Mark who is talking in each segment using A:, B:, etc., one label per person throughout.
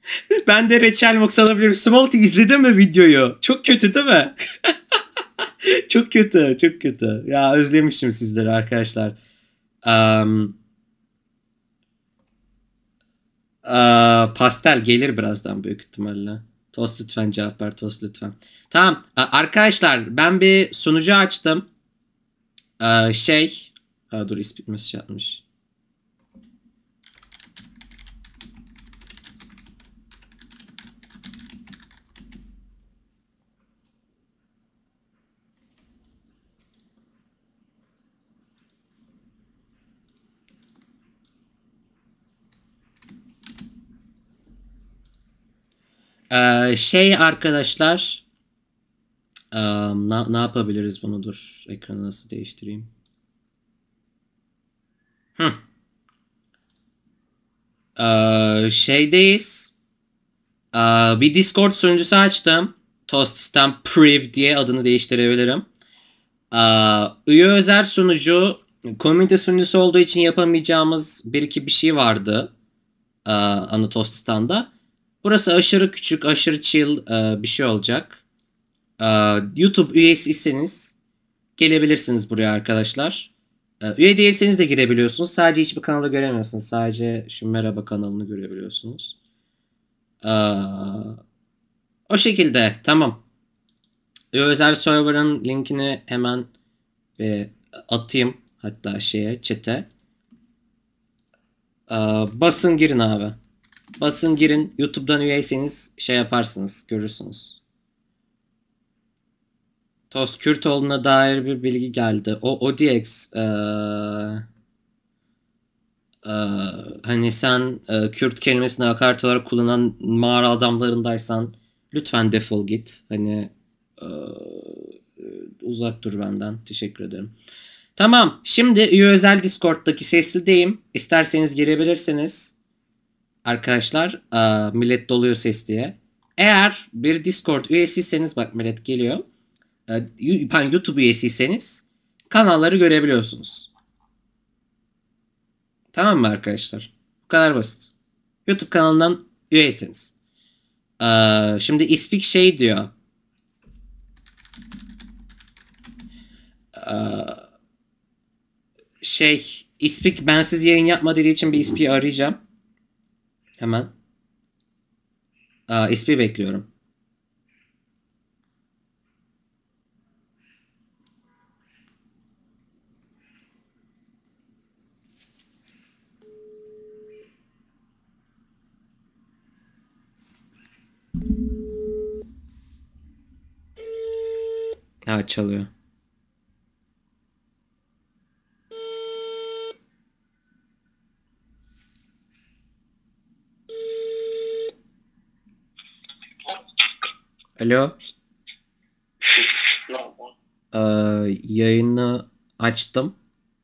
A: Ben de reçel box alabilirim. Smolty izledin mi videoyu? Çok kötü değil mi? Çok kötü, çok kötü. Ya özlemişim sizleri arkadaşlar. Pastel gelir birazdan büyük ihtimalle. Tost lütfen cevap ver. Tost lütfen. Tamam. Arkadaşlar ben bir sunucu açtım. Dur ismi mesaj atmış. Arkadaşlar ne yapabiliriz bunu? Dur ekranı nasıl değiştireyim? Şeydeyiz. Bir Discord sunucusu açtım. Toast System Priv diye adını değiştirebilirim. Üye özel sunucu, community sunucusu olduğu için yapamayacağımız bir iki bir şey vardı. Ana Toast System'da. Burası aşırı küçük, aşırı chill bir şey olacak. YouTube üyesiyseniz gelebilirsiniz buraya arkadaşlar. Üye değilseniz de girebiliyorsunuz. Sadece hiçbir kanalı göremiyorsunuz. Sadece şu merhaba kanalını görebiliyorsunuz. O şekilde tamam. Özel server'ın linkini hemen atayım. Hatta chat'e. Basın girin abi. Basın girin. YouTube'dan üyeyseniz yaparsınız. Görürsünüz. Tost Kürtoğlu'na dair bir bilgi geldi. O ODX hani sen Kürt kelimesini hakaret olarak kullanan mağara adamlarındaysan lütfen defol git. Hani uzak dur benden. Teşekkür ederim. Tamam. Şimdi üye özel Discord'daki seslideyim. İsterseniz girebilirsiniz. Arkadaşlar millet doluyor ses diye. Eğer bir Discord üyesiyseniz bak millet geliyor. YouTube üyesiyseniz kanalları görebiliyorsunuz. Tamam mı arkadaşlar? Bu kadar basit. YouTube kanalından üyeyseniz. Şimdi İspik diyor. İspik bensiz yayın yapma dediği için bir İspik'i arayacağım. Hemen. İspik'i bekliyorum. Ha çalıyor. Alo. Yayını açtım.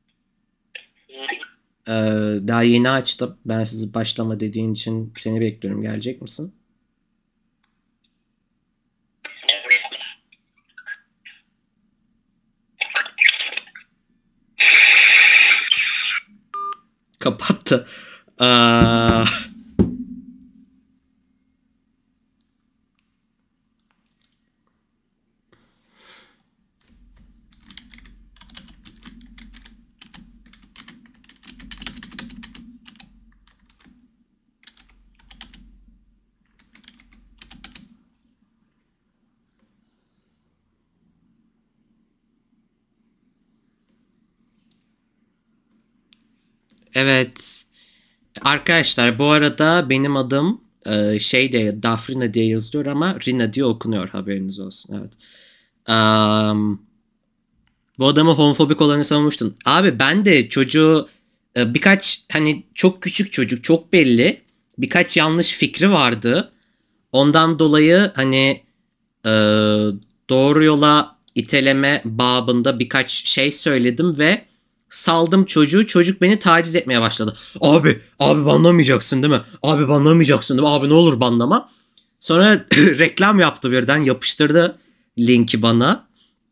A: Daha yeni açtım. Ben sizi başlama dediğin için seni bekliyorum. Gelecek misin? Kapattı. Evet. Arkadaşlar bu arada benim adım Dafrina diye yazılıyor ama Rina diye okunuyor, haberiniz olsun. Evet. Bu adamı homofobik olanı savunmuştun. Abi ben de çocuğu birkaç hani çok küçük çocuk çok belli birkaç yanlış fikri vardı. Ondan dolayı hani doğru yola iteleme babında birkaç şey söyledim ve saldım çocuğu. Çocuk beni taciz etmeye başladı. Abi banlamayacaksın değil mi? Abi banlamayacaksın değil mi? Abi ne olur banlama. Sonra reklam yaptı, birden yapıştırdı linki bana.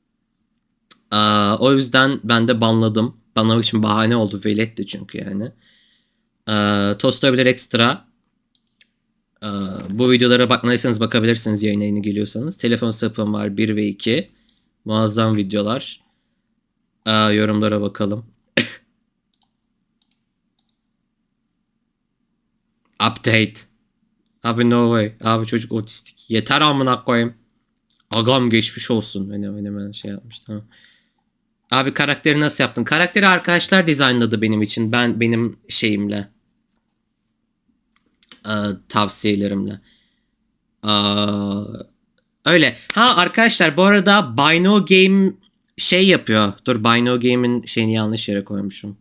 A: O yüzden ben de banladım. Banlamak için bahane oldu. Veletti çünkü yani. Toastabilir ekstra. Bu videolara bakmadıysanız bakabilirsiniz yayına yeni geliyorsanız. Telefon sapım var 1 ve 2. Muazzam videolar. Yorumlara bakalım. Update. Abi no way. Abi çocuk otistik. Yeter amına koyayım. Agam geçmiş olsun. Hemen şey yapmış tamam. Abi karakteri nasıl yaptın? Karakteri arkadaşlar dizaynladı benim için. Benim şeyimle. Tavsiyelerimle. Öyle. Ha arkadaşlar bu arada Bino Game şey yapıyor. Dur Bino Game'in şeyini yanlış yere koymuşum.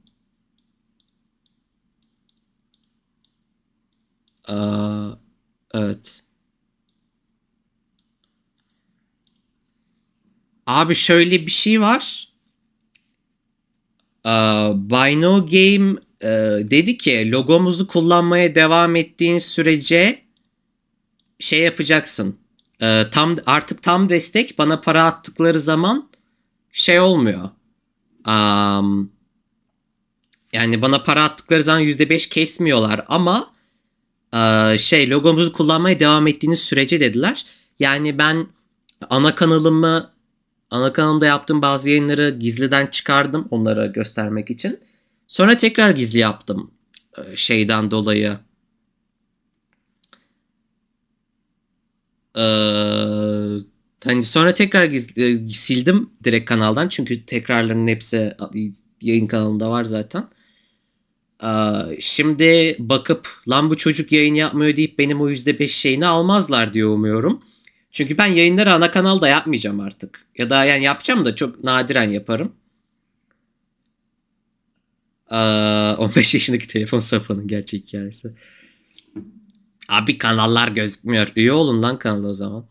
A: Evet. Abi şöyle bir şey var. Bino Game dedi ki logomuzu kullanmaya devam ettiğin sürece şey yapacaksın. Artık tam destek bana para attıkları zaman şey olmuyor. Yani bana para attıkları zaman %5 kesmiyorlar ama logomuzu kullanmaya devam ettiğiniz sürece dediler. Yani ben ana kanalımda yaptığım bazı yayınları gizliden çıkardım onlara göstermek için. Sonra tekrar gizli yaptım şeyden dolayı. Hani sonra tekrar sildim direkt kanaldan çünkü tekrarların hepsi yayın kanalında var zaten. Şimdi bakıp lan bu çocuk yayın yapmıyor deyip benim o %5 şeyini almazlar diye umuyorum. Çünkü ben yayınları ana kanalda yapmayacağım artık. Ya da yani yapacağım da çok nadiren yaparım. 15 yaşındaki telefon sapının gerçek hikayesi. Abi kanallar gözükmüyor. Üye olun lan kanala o zaman.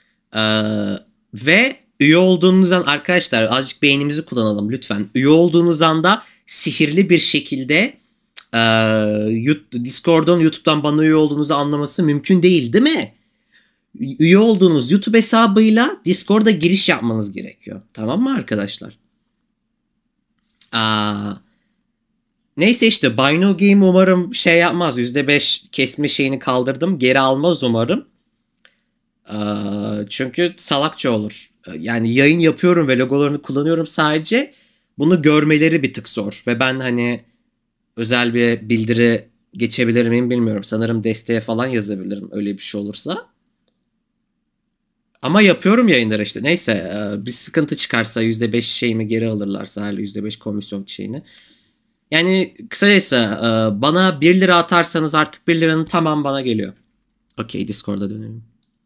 A: Ve üye olduğunuz an arkadaşlar azıcık beynimizi kullanalım lütfen. Üye olduğunuz anda sihirli bir şekilde Discord'dan YouTube'dan bana üye olduğunuzu anlaması mümkün değil mi? Üye olduğunuz YouTube hesabıyla Discord'a giriş yapmanız gerekiyor. Tamam mı arkadaşlar? Neyse işte Bino Game umarım şey yapmaz. %5 kesme şeyini kaldırdım. Geri almaz umarım. Çünkü salakça olur. Yani yayın yapıyorum ve logolarını kullanıyorum sadece. Bunu görmeleri bir tık zor. Ve ben hani özel bir bildiri geçebilir miyim bilmiyorum. Sanırım desteğe falan yazabilirim öyle bir şey olursa. Ama yapıyorum yayınları işte. Neyse bir sıkıntı çıkarsa %5 şeyimi geri alırlarsa hala %5 komisyon şeyini. Yani kısacası bana 1 lira atarsanız artık 1 liranın tamam bana geliyor. Okey Discord'a dönelim.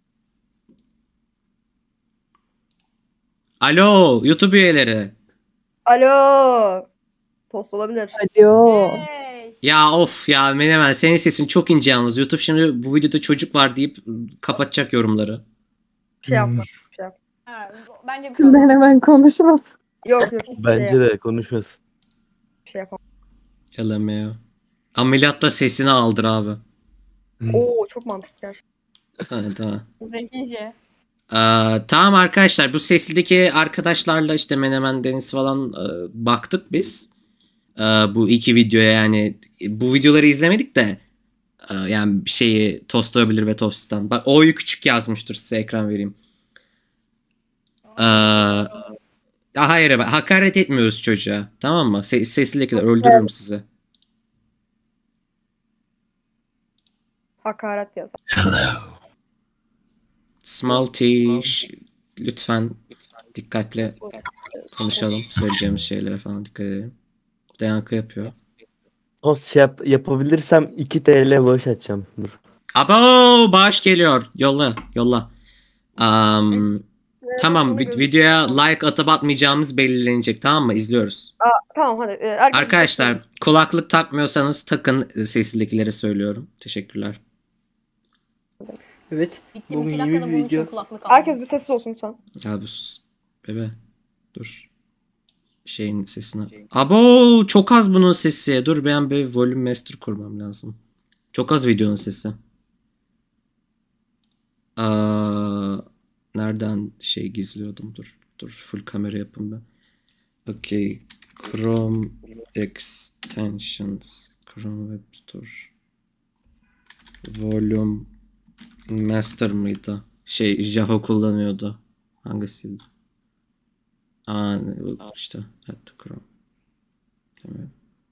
A: Alo YouTube üyeleri.
B: Alo. Tost olabilir.
C: Alo.
D: Hey.
A: Ya of ya Menemen senin sesin çok ince yalnız. YouTube şimdi bu videoda çocuk var deyip kapatacak yorumları.
B: Bir şey yapma. Bir şey yapma.
D: Ha, bence bir şey olmaz.
C: Menemen konuşmaz.
B: Yok yok.
E: Bence de konuşmasın.
B: Bir şey yapamam.
A: LMAO. Ameliyatta sesini aldır abi.
B: Oo çok mantıklı.
A: Tamam.
D: Zekice.
A: Tamam arkadaşlar bu sesildeki arkadaşlarla işte Menemen Deniz falan baktık biz. Bu iki videoya yani bu videoları izlemedik de yani bir şeyi Tost olabilir ve Tost'tan. Bak O'yu küçük yazmıştır size ekran vereyim. Hayır hakaret etmiyoruz çocuğa. Tamam mı? Seslidekiler öldürürüm sizi.
B: Hakaret yaz.
A: Small T lütfen dikkatli konuşalım. Söyleyeceğimiz şeylere falan dikkat edelim. Dayankı yapıyor.
E: Tost şey yapabilirsem 2 TL bağış atacağım. Dur.
A: Abo bağış geliyor. Yolla. Tamam videoya like atıp atmayacağımız belirlenecek tamam mı? İzliyoruz.
B: Tamam hadi.
A: Arkadaşlar kulaklık takmıyorsanız takın seslidekileri söylüyorum. Teşekkürler.
F: Evet.
D: Gittim
F: Bugün
D: 2
F: yeni
D: dakikada
F: bir
D: bunun için
F: video.
D: kulaklık aldım.
B: Herkes bir sessiz olsun lütfen.
A: Abi sus. Bebe. Dur. Şeyin sesini. Abo çok az bunun sesi. Dur ben bir volume master kurmam lazım. Çok az videonun sesi. Nereden şey gizliyordum? Dur full kamera yapın ben. Okay. Chrome extensions. Chrome Web Store. Volume Master mıydı? Java kullanıyordu. Hangisiydi? Bu işte. Hatta Chrome. Tamam.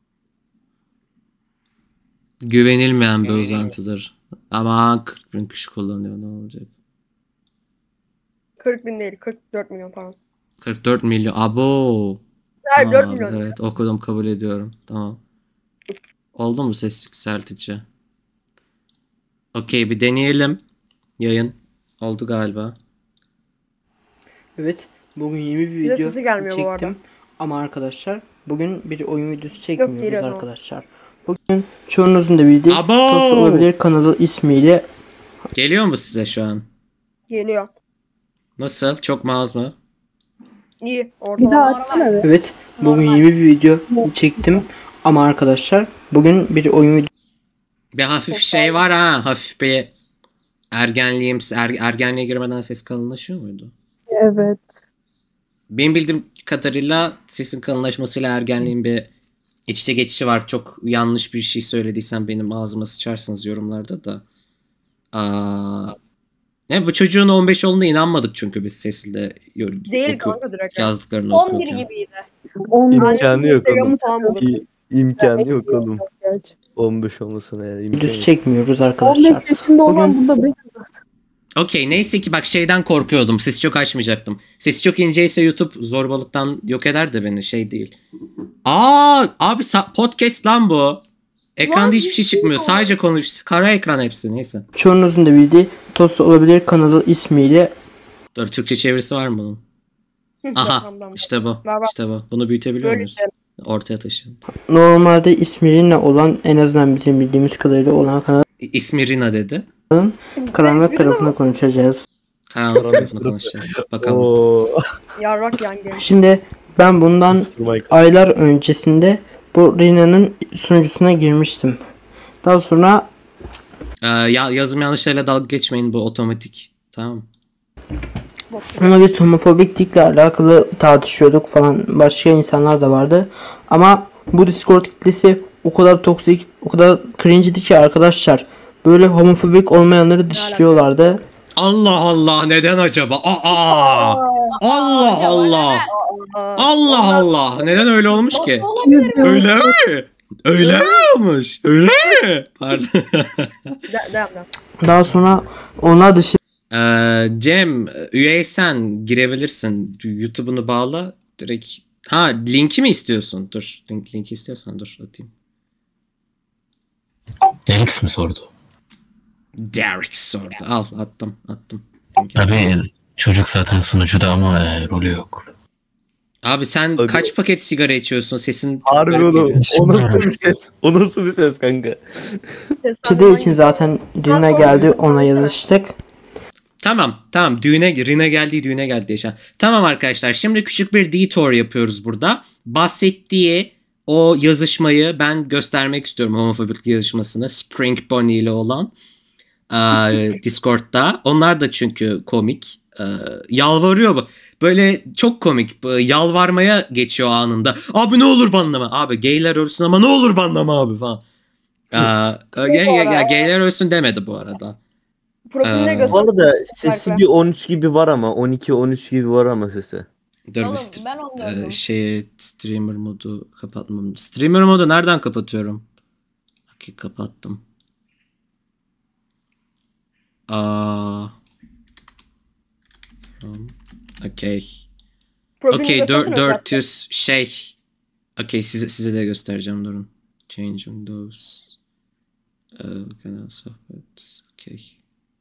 A: Güvenilmeyen bir uzantıdır. Ama 40.000 kişi kullanıyor, ne olacak?
B: 40.000 değil, 44 milyon pardon.
A: 44 milyon. Abo.
B: Hayır,
A: Tamam
B: 4
A: abi,
B: milyon.
A: evet okudum, kabul ediyorum. Tamam. Oldu mu ses yükseltici? Okey, bir deneyelim. Yayın. Oldu galiba.
C: Evet, bugün yeni bir
B: Bize
C: video
B: sesi gelmiyor bu arada.
C: çektim. Ama arkadaşlar, bugün bir oyun videosu çekmiyoruz
B: geliyor tamam.
C: arkadaşlar. Bugün çoğunuzun da bildiği
A: Abo!
C: Tost Olabilir kanalı ismiyle
A: Geliyor mu size şu an?
B: Geliyor.
A: Nasıl? Çok mu az mı?
B: İyi.
D: Bir daha
B: Ortalama.
D: açsana be.
C: evet bugün
D: Normal.
C: yeni bir video çektim. Ama arkadaşlar, bugün bir oyun videosu
A: Bir hafif şey var ha. Hafif bir ergenliğe girmeden ses kalınlaşıyor muydu?
B: Evet.
A: Benim bildiğim kadarıyla sesin kalınlaşmasıyla ergenliğin bir iç içe geçişi var. Çok yanlış bir şey söylediysem benim ağzıma sıçarsınız yorumlarda da. Bu çocuğun 15 olduğuna inanmadık çünkü biz Sesil'de
B: Değil kanka direkt.
A: yazdıklarını
D: 11
A: okurken.
D: gibiydi.
E: İmkanı yok
B: Instagram'ı
E: oğlum.
B: falan buldum.
E: İmkanı yok oğlum. 15 olmasına eğer imkanı
C: videosu
E: yok.
C: çekmiyoruz arkadaşlar.
F: 15 yaşında olan
C: Bugün-
F: burada benim zaten.
A: Okey, neyse ki bak şeyden korkuyordum. Sesi çok açmayacaktım. Sesi çok inceyse YouTube zorbalıktan yok eder de beni, şey değil. Abi podcast lan bu. Ekranda
B: Lan
A: hiçbir şey çıkmıyor. Sadece konuş. Kara ekran hepsi, neyse.
C: Çoğunuzun da bildiği Tost Olabilir kanalı ismiyle
A: Dur, Türkçe çevirisi var mı bunun?
B: Hı,
A: Aha,
B: tamam.
A: işte bu.
B: Var.
A: İşte bu. Bunu büyütebiliyor
B: Böyle
A: muyuz?
B: işte.
A: Ortaya taşıyın.
C: normalde ismi Rina olan, en azından bizim bildiğimiz kadarıyla olan kanalın
A: İsmi Rina dedi.
C: karanlık tarafına konuşacağız.
A: Karanlık tarafını konuşacağız. Bakalım.
E: Oo.
B: Yarrak yan genç.
C: Şimdi ben bundan
E: Michael.
C: aylar öncesinde bu Rina'nın sunucusuna girmiştim. Daha sonra
A: Yazım yanlışlarıyla dalga geçmeyin, bu otomatik. Tamam.
C: ona biz homofobiklikle alakalı tartışıyorduk falan. Başka insanlar da vardı. Ama bu Discord kitlesi o kadar toksik, o kadar cringe'di ki arkadaşlar. Böyle homofobik olmayanları dışlıyorlardı.
A: Allah Allah, neden acaba? Allah Allah. Allah Allah. Neden öyle olmuş ki? Öyle mi? Öyle mi olmuş? Öyle mi? Pardon.
B: Devam.
C: Daha sonra onlar dışı
A: Cem, üyeysen girebilirsin. YouTube'unu bağla. Direkt. Ha, linki mi istiyorsun? Dur. Linki istiyorsan dur atayım.
G: Derek mi sordu?
A: Derek sordu. Al, attım.
G: Tabii çocuk zaten sunucuda ama rolü yok.
A: Abi sen
E: Tabii.
A: kaç paket sigara içiyorsun? Sesin çok
E: Harbi
A: garip
E: oğlum.
A: geliyor.
E: O nasıl bir ses? O nasıl bir ses kanka?
C: dışı için zaten Rina geldi, ona yazıştık.
A: Tamam. Rina geldi, düğüne geldi yaşa. Tamam arkadaşlar, şimdi küçük bir detour yapıyoruz burada. Bahsettiği o yazışmayı ben göstermek istiyorum, homofobik yazışmasını. Spring Bonnie ile olan Discord'da. Onlar da çünkü komik. Yalvarıyor bu. Böyle çok komik. Yalvarmaya geçiyor anında. Abi ne olur banlama. Abi gayler ölsün ama ne olur banlama abi falan. Gayler ölsün demedi bu arada.
B: Profiline
A: Ee,
B: göster.
E: Bu arada sesi bir 13 gibi var ama 12-13 gibi var ama sesi.
A: Dur
D: Oğlum,
A: bir
D: ben onu gördüm.
A: streamer modu kapatmam. Streamer modu nereden kapatıyorum? Okey, kapattım. Okey.
B: Profiline
A: Okey,
B: göstersene
A: 400 şey. Okey, size de göstereceğim, durun. Change Windows. Kanal sohbet. Okey.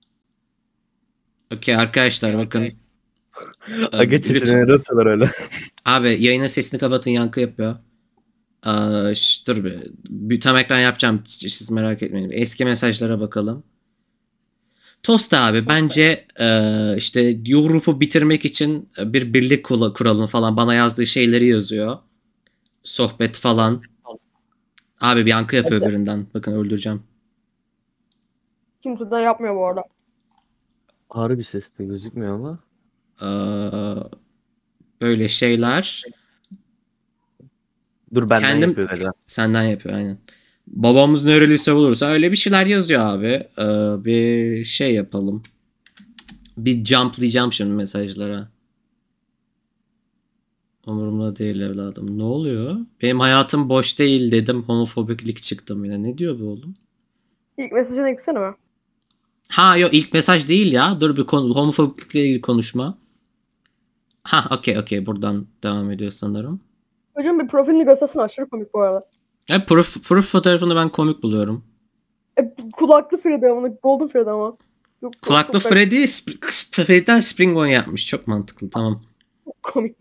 A: Okey arkadaşlar, bakın.
E: Aga
A: Lütfen.
E: çetine atıyorlar öyle.
A: Abi yayının sesini kapatın, yankı yapıyor. Dur bir tam ekran yapacağım, siz merak etmeyin. Eski mesajlara bakalım. Tost abi bence işte grubu bitirmek için bir birlik kuralım falan, bana yazdığı şeyleri yazıyor. Sohbet falan. Abi bir yankı yapıyor birinden. Bakın, öldüreceğim.
B: Kimse de yapmıyor bu arada.
E: Harbi ses de gözükmüyor ama.
A: Böyle şeyler.
E: Dur benden
A: Kendim-
E: yapıyor galiba.
A: Senden yapıyor aynen. Babamız nereliyse bulursa öyle bir şeyler yazıyor abi. Bir şey yapalım. Bir jumplayacağım şimdi mesajlara. Umurumda değil evladım. Ne oluyor? Benim hayatım boş değil dedim. Homofobiklik çıktım yine. Ne diyor bu oğlum?
B: İlk mesajına gitsene mi?
A: Ha yok ilk mesaj değil ya. Dur bir homofobiklikle ilgili konuşma. Ha okey buradan devam ediyor sanırım.
B: Hocam bir profilini göstersene, aşırı komik bu arada.
A: Profil fotoğrafını ben komik buluyorum.
B: Kulaklı Freddy ama Golden Freddy ama. Yok,
A: Kulaklı
B: çok
A: Freddy'den Springone yapmış. Çok mantıklı tamam.
B: komik.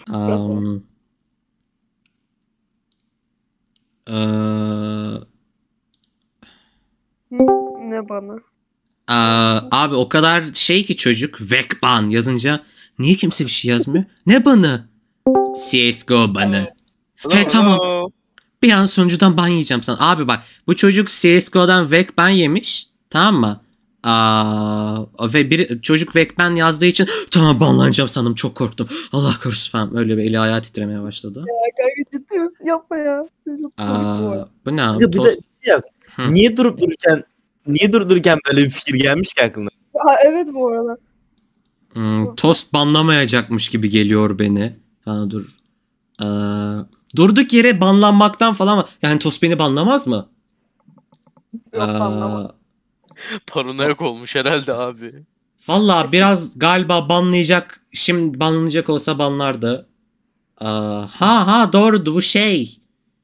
B: Ne bana?
A: Abi o kadar şey ki çocuk Vekban yazınca niye kimse bir şey yazmıyor? Ne banı? CSGO banı. He tamam. Bir an sonucudan ban yiyeceğim sana. Abi bak bu çocuk CSGO'dan Vekban yemiş. Tamam mı? Ve bir çocuk Vekban yazdığı için tamam banlanacağım sandım, çok korktum. Allah korusun falan. Öyle bir eli ayağı titremeye başladı.
B: Ya kanka ciddi misin? Yapma ya. Çok komik bu arada.
A: Bu ne?
E: Ya bir de
A: Tost-
E: şey yap.
A: Hı.
E: Niye durup dururken böyle bir fikir gelmiş ki aklına?
B: Ha, evet bu arada.
A: Tost banlamayacakmış gibi geliyor beni. Ha, dur. Durduk yere banlanmaktan falan yani Tost beni banlamaz mı?
B: Yok anlamadım.
F: Paranoyak olmuş herhalde abi.
A: Valla biraz galiba banlayacak. Şimdi banlanacak olsa banlardı. Doğru bu şey.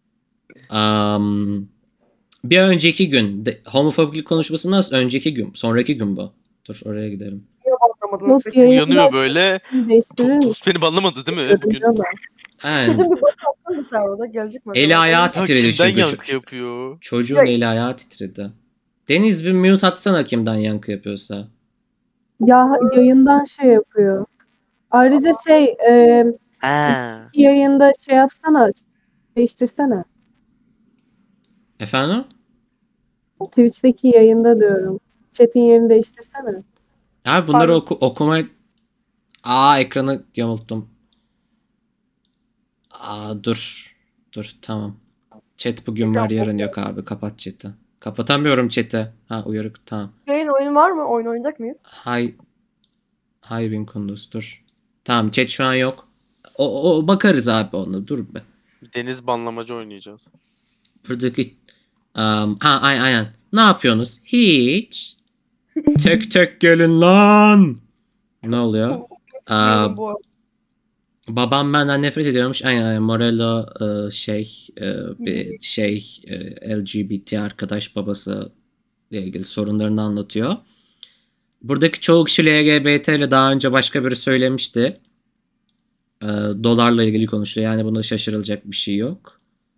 A: Bir önceki gün. Homofobik konuşması nasıl? Önceki gün. Sonraki gün bu. Dur oraya gidelim.
B: Anlamadım.
D: Nasıl yayında
F: Uyanıyor böyle.
D: değiştirir misin?
F: Tost beni banlamadı değil mi bugün?
A: Yani,
B: Dedim bir bak yaptın serverda gelecek mi?
A: eli ayağı
F: Ya
A: titredi
F: kimden
A: çünkü.
F: yankı yapıyor?
A: Çocuğun eli ayağı titredi. Deniz bir mute atsana kimden yankı yapıyorsa.
D: Ya yayından şey yapıyor. Ayrıca
E: Ha.
D: yayında şey yapsana, değiştirsene.
A: Efendim?
D: Twitch'teki yayında diyorum. Chat'in yerini değiştirsene.
A: Abi bunları okumaya... Ekranı yamulttum. Dur tamam. Chat bugün var yarın yok abi. Kapat chat'i. Kapatamıyorum chat'i. Uyarık tamam.
B: Yayın oyunu var mı? Oyun oynayacak mıyız?
A: Hay bin Kunduz dur. Tamam chat şu an yok. O bakarız abi ona dur be.
F: Deniz banlamacı oynayacağız.
A: Buradaki aynen. Ne yapıyorsunuz? Hiç. Tek gelin lan. Ne oluyor?
B: Bilmiyorum bu arada.
A: Babam benden nefret ediyormuş. Aynen Morello LGBT arkadaş babası ile ilgili sorunlarını anlatıyor. Buradaki çoğu kişi LGBT ile daha önce başka biri söylemişti. Dolarla ilgili konuşuyor. Yani bunda şaşırılacak bir şey yok.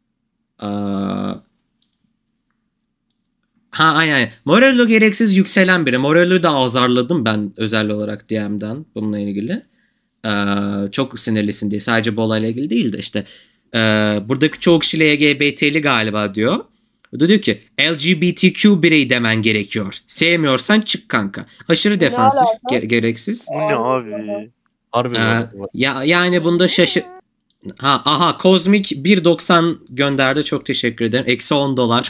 A: Aynen. Morello gereksiz yükselen biri. Morello'yu da azarladım ben özel olarak DM'den bununla ilgili. Çok sinirlisin diye. Sadece bu olayla ilgili değil de işte. Buradaki çoğu kişi LGBT'li galiba diyor. O da diyor ki LGBTQ birey demen gerekiyor. Sevmiyorsan çık kanka. Aşırı defansif, gereksiz.
F: Bu ne abi?
E: Harbi.
A: Yani bunda Kozmik 1.90 gönderdi. Çok teşekkür ederim. Eksi $10.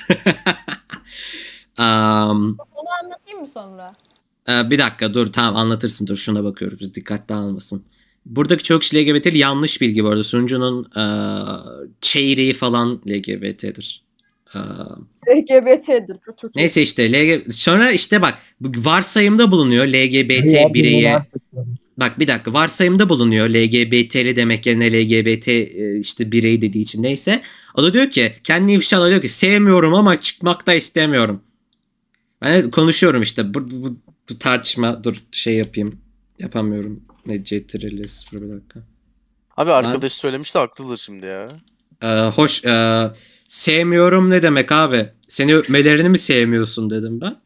D: Onu anlatayım mı sonra?
A: Bir dakika dur tamam anlatırsın. Dur şuna bakıyoruz. Dikkat dağılmasın. Buradaki çok kişi LGBT'li yanlış bilgi bu arada. Sunucunun çeyreği falan LGBT'dir.
B: LGBT'dir.
A: Neyse işte sonra işte bak varsayımda bulunuyor LGBT bireye. Bak bir dakika varsayımda bulunuyor LGBT'li demek yerine LGBT işte birey dediği için neyse. O da diyor ki kendini ifşa diyor ki sevmiyorum ama çıkmak da istemiyorum. Ben konuşuyorum işte bu tartışma dur şey yapayım. Yapamıyorum. Ne CTRL 0 bir dakika.
F: Abi arkadaş söylemiş de haklıdır şimdi ya.
A: Hoş sevmiyorum ne demek abi? Seni öpmelerini mi sevmiyorsun dedim ben.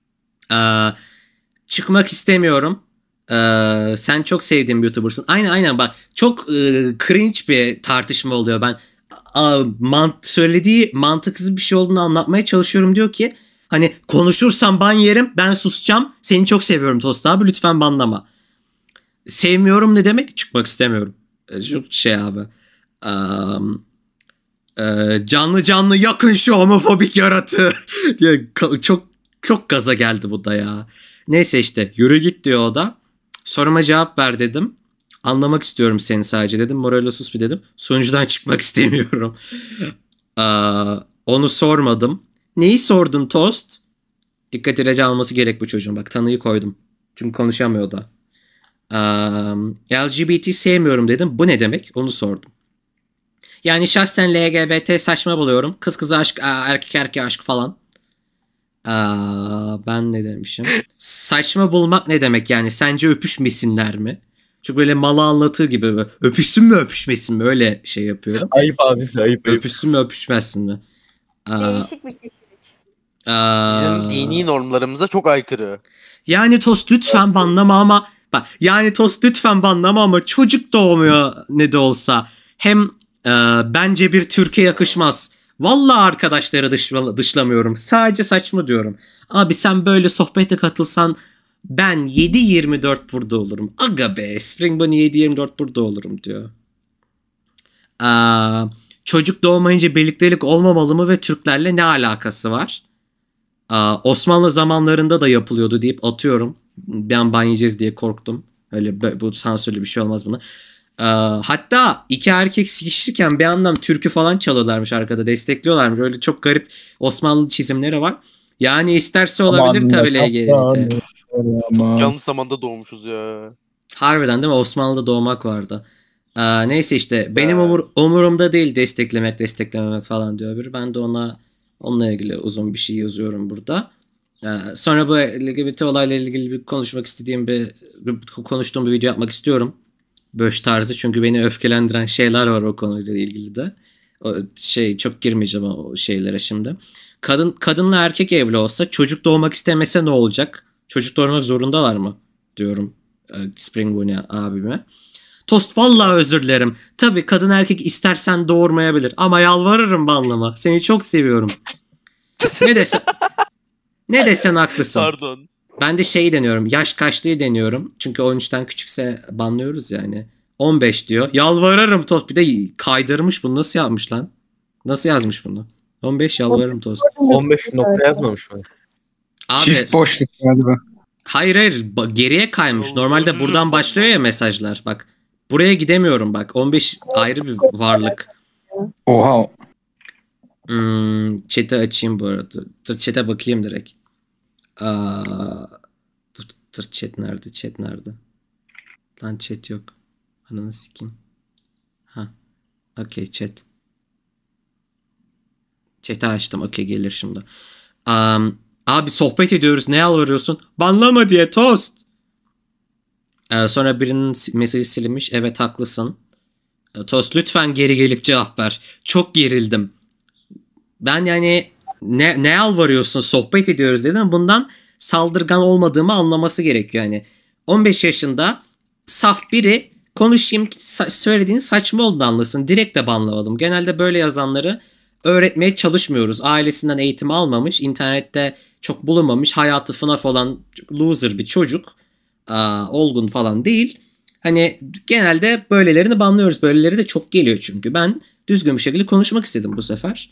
A: Çıkmak istemiyorum. Sen çok sevdiğim YouTuber'sın. Aynen bak çok cringe bir tartışma oluyor. Ben söylediği mantıksız bir şey olduğunu anlatmaya çalışıyorum. Diyor ki hani konuşursam ban yerim ben susacağım. Seni çok seviyorum Tost abi lütfen banlama. Sevmiyorum ne demek? Çıkmak istemiyorum. Çok şey abi. Canlı canlı yakın şu homofobik yaratığı diye çok gaza geldi bu da ya. Neyse işte yürü git diyor o da. Soruma cevap ver dedim. Anlamak istiyorum seni sadece dedim. Moralo sus bir dedim. Sunucudan çıkmak istemiyorum. Onu sormadım. Neyi sordun Toast? Dikkat ilacı alması gerek bu çocuğun. Bak tanıyı koydum. Çünkü konuşamıyor da. LGBT sevmiyorum dedim. Bu ne demek? Onu sordum. Yani şahsen LGBT saçma buluyorum. Kız kıza aşk, erkek erkeğe aşk falan. Ben ne demişim? Saçma bulmak ne demek yani? Sence öpüşmesinler mi? Çünkü böyle malı anlatır gibi. Böyle, öpüşsün mü öpüşmesin mi? Öyle şey yapıyorum.
E: Ayıp abisi ayıp.
A: Öpüşsün mü öpüşmezsin mi?
D: Değişik bir kişilik.
F: Bizim dini normlarımıza çok aykırı.
A: Yani Tost lütfen banlama ama bak yani Tost lütfen banlama ama çocuk doğmuyor ne de olsa. Hem bence bir Türkiye yakışmaz. Vallahi arkadaşları dışlamıyorum. Sadece saçma diyorum. Abi sen böyle sohbete katılsan ben 7-24 burada olurum. Aga be Spring Bunny 7-24 burada olurum diyor. Çocuk doğmayınca birliktelik olmamalı mı ve Türklerle ne alakası var? Osmanlı zamanlarında da yapılıyordu deyip atıyorum. Ben ban yiyeceğiz diye korktum. Öyle bu sansürlü bir şey olmaz buna. Hatta iki erkek sikişirken bir yandan türkü falan çalıyorlarmış arkada destekliyorlarmış. Öyle çok garip Osmanlı çizimleri var. Yani isterse olabilir tabii LGBT.
F: Çok yanlış zamanda doğmuşuz ya.
A: Harbiden değil mi? Osmanlı'da doğmak vardı. Neyse işte benim umurumda değil desteklememek falan diyor biri. Ben de onunla ilgili uzun bir şey yazıyorum burada. Sonra bu LGBT olayla ilgili konuşmak istediğim konuştuğum bir video yapmak istiyorum. Böş tarzı çünkü beni öfkelendiren şeyler var o konuyla ilgili de. Çok girmeyeceğim o şeylere şimdi. Kadınla erkek evli olsa çocuk doğmak istemese ne olacak? Çocuk doğurmak zorundalar mı? Diyorum Spring Bunny abime. Tost vallahi özür dilerim. Tabii kadın erkek istersen doğurmayabilir ama yalvarırım banlama. Seni çok seviyorum. Ne desen haklısın.
F: Pardon.
A: Ben de deniyorum. Yaş kaçlığı deniyorum. Çünkü 13'ten küçükse banlıyoruz yani. 15 diyor. Yalvarırım Tost. Bir de kaydırmış bunu. Nasıl yapmış lan? Nasıl yazmış bunu? 15 yalvarırım Tost.
E: 15 nokta yazmamış mı?
A: Abi,
H: Çift boşluk galiba.
A: hayır. Geriye kaymış. Normalde buradan başlıyor ya mesajlar. Bak. Buraya gidemiyorum bak. 15 ayrı bir varlık.
H: Oha.
A: Chat'i açayım bu arada. Dur chat'e bakayım direkt. Dur chat nerede? Lan chat yok. Ananı sikeyim. Okey chat. Chat'i açtım. Okey gelir şimdi. Abi sohbet ediyoruz. Ne yalvarıyorsun? Banlama diye Tost. Sonra birinin mesajı silinmiş. Evet haklısın. Tost lütfen geri gelip cevap ver. Çok gerildim. Ben yani ne yalvarıyorsun? Sohbet ediyoruz dedim. Bundan saldırgan olmadığımı anlaması gerekiyor. Yani 15 yaşında saf biri konuşayım söylediğin saçma olduğunu anlasın. Direkt de banlamadım. Genelde böyle yazanları öğretmeye çalışmıyoruz. Ailesinden eğitim almamış. İnternette çok bulunmamış. Hayatı FNAF olan loser bir çocuk. Olgun falan değil. Hani genelde böylelerini banlıyoruz. Böyleleri de çok geliyor çünkü. Ben düzgün bir şekilde konuşmak istedim bu sefer.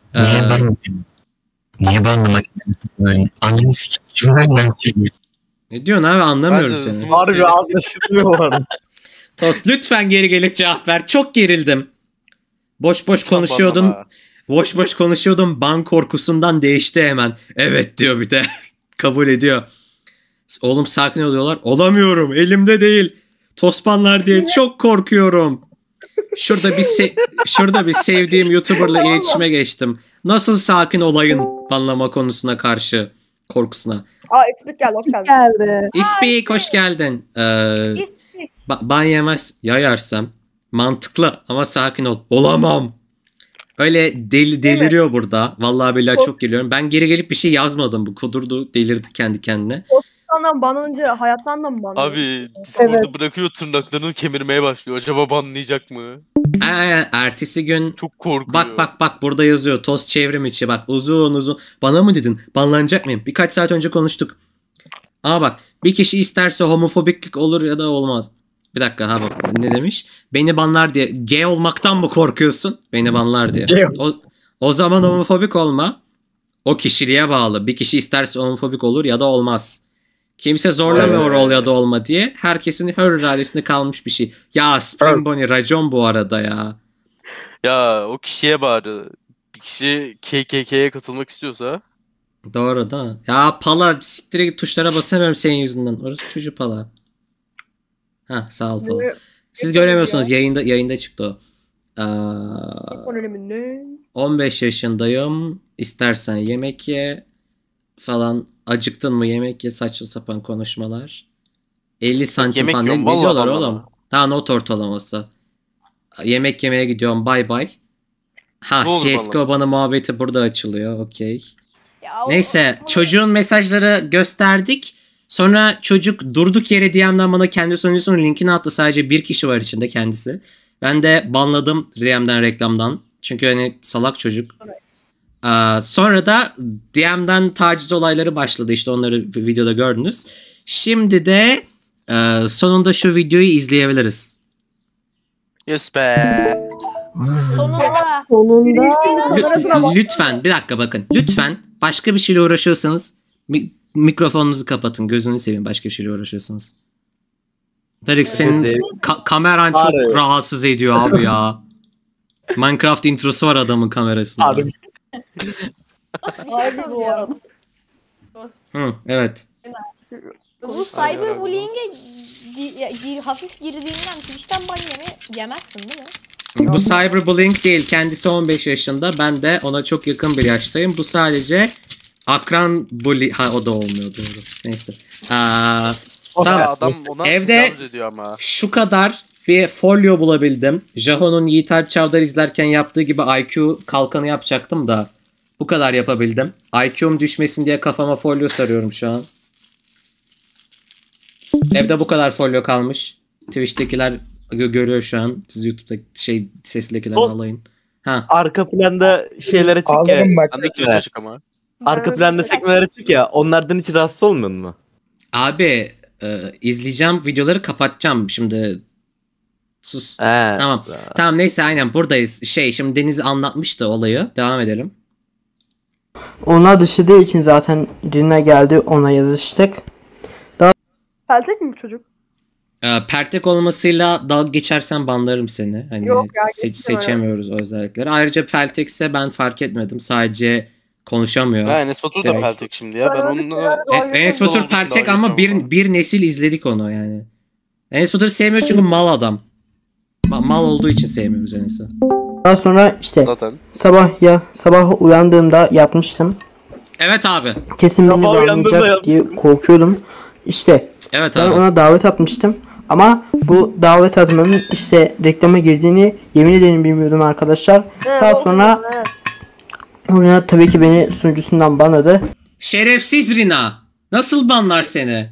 G: Niye banlamak istedim? Anneni sikeyim.
A: Ne diyorsun abi anlamıyorum seni.
E: Harbi anlaşılmıyor var.
A: Tost lütfen geri gelip cevap ver. Çok gerildim. Boş konuşuyordum. Ban korkusundan değişti hemen. Evet diyor bir de. Kabul ediyor. Oğlum sakin oluyorlar. Olamıyorum. Elimde değil. Tospanlar diye çok korkuyorum. Şurada bir sevdiğim YouTuber'la iletişime geçtim. Nasıl sakin olayın banlama konusuna karşı korkusuna.
B: İspik geldi. Hoş geldin.
D: Geldi.
A: İspik hoş geldin.
D: İspik.
A: Ban yemez. Yayarsam. Mantıklı ama sakin ol. Olamam. Öyle deliriyor burada. Vallahi billahi çok geliyorum. Ben geri gelip bir şey yazmadım. Bu kudurdu. Delirdi kendi kendine.
B: Senden banınca hayattan da mı banlıyor?
F: Abi Discord'u bırakıyor tırnaklarını kemirmeye başlıyor. Acaba banlayacak mı?
A: Ertesi gün
F: Çok korkuyor.
A: bak burada yazıyor. Tost çevrim içi bak uzun. Bana mı dedin? Banlanacak mıyım? Birkaç saat önce konuştuk. Ama bak bir kişi isterse homofobiklik olur ya da olmaz. Bir dakika ha bak ne demiş? Beni banlar diye. Gay olmaktan mı korkuyorsun? Beni banlar diye.
H: Gay
A: O zaman homofobik olma. O kişiliğe bağlı. Bir kişi isterse homofobik olur ya da olmaz. Kimse zorlamıyor ol ya da olma diye. Herkesin hür iradesinde kalmış bir şey. Ya Spring Bonnie racon bu arada ya.
F: Ya o kişiye bari. Bir kişi KKK'ye katılmak istiyorsa.
A: Doğru da. Ya Pala siktir git tuşlara basamıyorum senin yüzünden. Orası çocuğu Pala. Ha sağ ol Pala. Siz göremiyorsunuz yayında çıktı o.
B: Ekonomi ne?
A: 15 yaşındayım. İstersen yemek ye falan. Acıktın mı yemek ye, saçma sapan konuşmalar. 50 santim
F: yemek
A: falan. Ne
F: yiyorum, vallahi
A: diyorlar
F: vallahi.
A: oğlum? Daha not ortalaması. Yemek yemeye gidiyorum. Bay bay. Ha
F: Ne olur
A: CSGO bana muhabbeti burada açılıyor. Okey.
D: Ya,
A: Neyse çocuğun mesajları gösterdik. Sonra çocuk durduk yere DM'den bana kendi sunucusunun linkini attı. Sadece bir kişi var içinde kendisi. Ben de banladım DM'den reklamdan. Çünkü hani salak çocuk. Sonra da DM'den taciz olayları başladı. İşte onları videoda gördünüz. Şimdi de sonunda şu videoyu izleyebiliriz.
F: Yes be.
D: sonunda.
B: Sonunda.
A: Lütfen bir dakika bakın. Lütfen başka bir şeyle uğraşıyorsanız mikrofonunuzu kapatın. Gözünü seveyim başka bir şeyle uğraşıyorsanız. Tarık senin kameran çok
E: Abi.
A: rahatsız ediyor abi ya. Minecraft introsu var adamın kamerasında.
E: Abi.
D: Bir şey
B: Harbi bu
D: soracağım.
B: arada.
A: Evet.
D: Bu cyberbullying'e hafif girdiğinden Twitch'ten ban yemezsin değil mi?
A: Bu cyberbullying değil. Kendisi 15 yaşında. Ben de ona çok yakın bir yaştayım. Bu sadece akran bully... Ha o da olmuyor doğru. Neyse. Tamam.
F: Adam ona
A: Evde
F: tecavüz ediyor ama.
A: şu kadar bir folyo bulabildim. Jaho'nun Yiğit Alp Çavdar izlerken yaptığı gibi IQ kalkanı yapacaktım da bu kadar yapabildim. IQ'm düşmesin diye kafama folyo sarıyorum şu an. Evde bu kadar folyo kalmış. Twitch'tekiler görüyor şu an. Siz YouTube'da seslidekiler alayın. Ha.
E: Arka planda şeyler açık ya.
H: Ağlarım bak.
F: Ben de Twitch açık ama.
E: Arka planda sekmeler açık ya. Onlardan hiç rahatsız olmuyor mu?
A: Abi izleyeceğim videoları kapatacağım şimdi. Sus.
E: He.
A: Tamam. Tamam neyse aynen buradayız. Şimdi Deniz anlatmıştı olayı. Devam edelim.
C: Onlar dışıdığı için zaten Rina geldi, ona yazıştık.
B: Peltek mi bu çocuk?
A: Pertek olmasıyla dalga geçersen banlarım seni. Hani
B: Yok ya, geçmem
A: seçemiyoruz o özellikleri. Ayrıca Peltekse ben fark etmedim. Sadece konuşamıyor.
F: Ha Enes Batur da
A: Direkt.
F: peltek şimdi ya. Ben onunla...
A: Enes Batur
F: Doğru,
A: Peltek
F: daha
A: ama
F: yakın
A: bir nesil izledik onu yani. Enes Batur'u sevmiyoruz çünkü mal adam. Mal olduğu için sevmiyoruz Enes'i.
C: Daha sonra işte
F: Zaten.
C: sabah uyandığımda yatmıştım.
A: Evet abi.
C: Kesin beni
E: Sabah uyandığımda
C: banlayacak diye korkuyordum. İşte
A: Evet
C: ben
A: abi.
C: ona davet atmıştım. Ama bu davet atmanın işte reklama girdiğini yemin ederim bilmiyordum arkadaşlar. Daha sonra Rina tabii ki beni sunucusundan banladı.
A: Şerefsiz Rina. Nasıl banlar seni?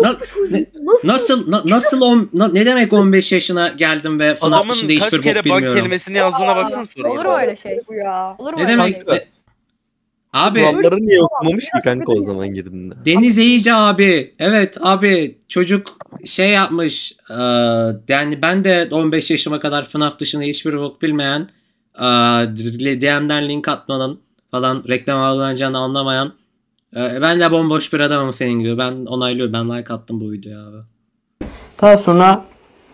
B: Nasıl?
A: Ne demek 15 yaşına geldim ve FNAF
F: Adamın
A: dışında
F: kaç
A: hiçbir bok
F: kere ban
A: bilmiyorum.
F: kelimesini yazdığına baksana sonra.
D: Olur mu öyle şey?
B: Bu ya.
D: Olur mu
A: Ne
D: öyle
A: demek?
D: şey?
A: Abi
E: Kuralları niye okumamış ki kanka o zaman girdiğinde?
A: Deniz İyice abi. Evet abi çocuk yapmış. Yani ben de 15 yaşıma kadar FNAF dışında hiçbir bok bilmeyen DM'den link atmanın falan reklam alınacağını anlamayan ben de bomboş bir adamım senin gibi. Ben onaylıyorum. Ben like attım bu videoya abi.
C: Daha sonra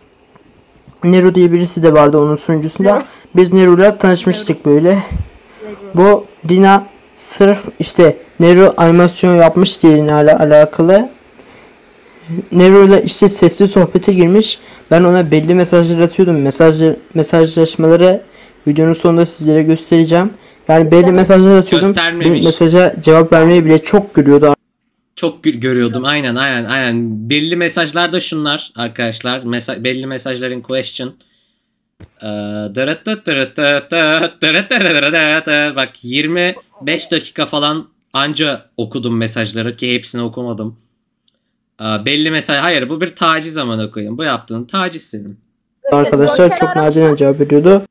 C: Nero diye birisi de vardı onun sunucusunda. Biz Nero'yla tanışmıştık böyle. Bu Dina sırf işte Nero animasyon yapmış diye alakalı Nero'yla işte sesli sohbete girmiş. Ben ona belli mesajlar atıyordum. Mesajlaşmaları videonun sonunda sizlere göstereceğim. Yani belli mesajlar atıyordum.
A: Göstermemiş.
C: Bu mesaja cevap vermeyi bile çok görüyordu.
A: Çok görüyordum. Aynen. Belli mesajlar da şunlar arkadaşlar. Belli mesajların question. Bak 25 dakika falan anca okudum mesajları ki hepsini okumadım. Belli mesaj. Hayır bu bir taciz amına koyayım. Bu yaptığın taciz senin.
C: Arkadaşlar çok nadiren cevap veriyordu.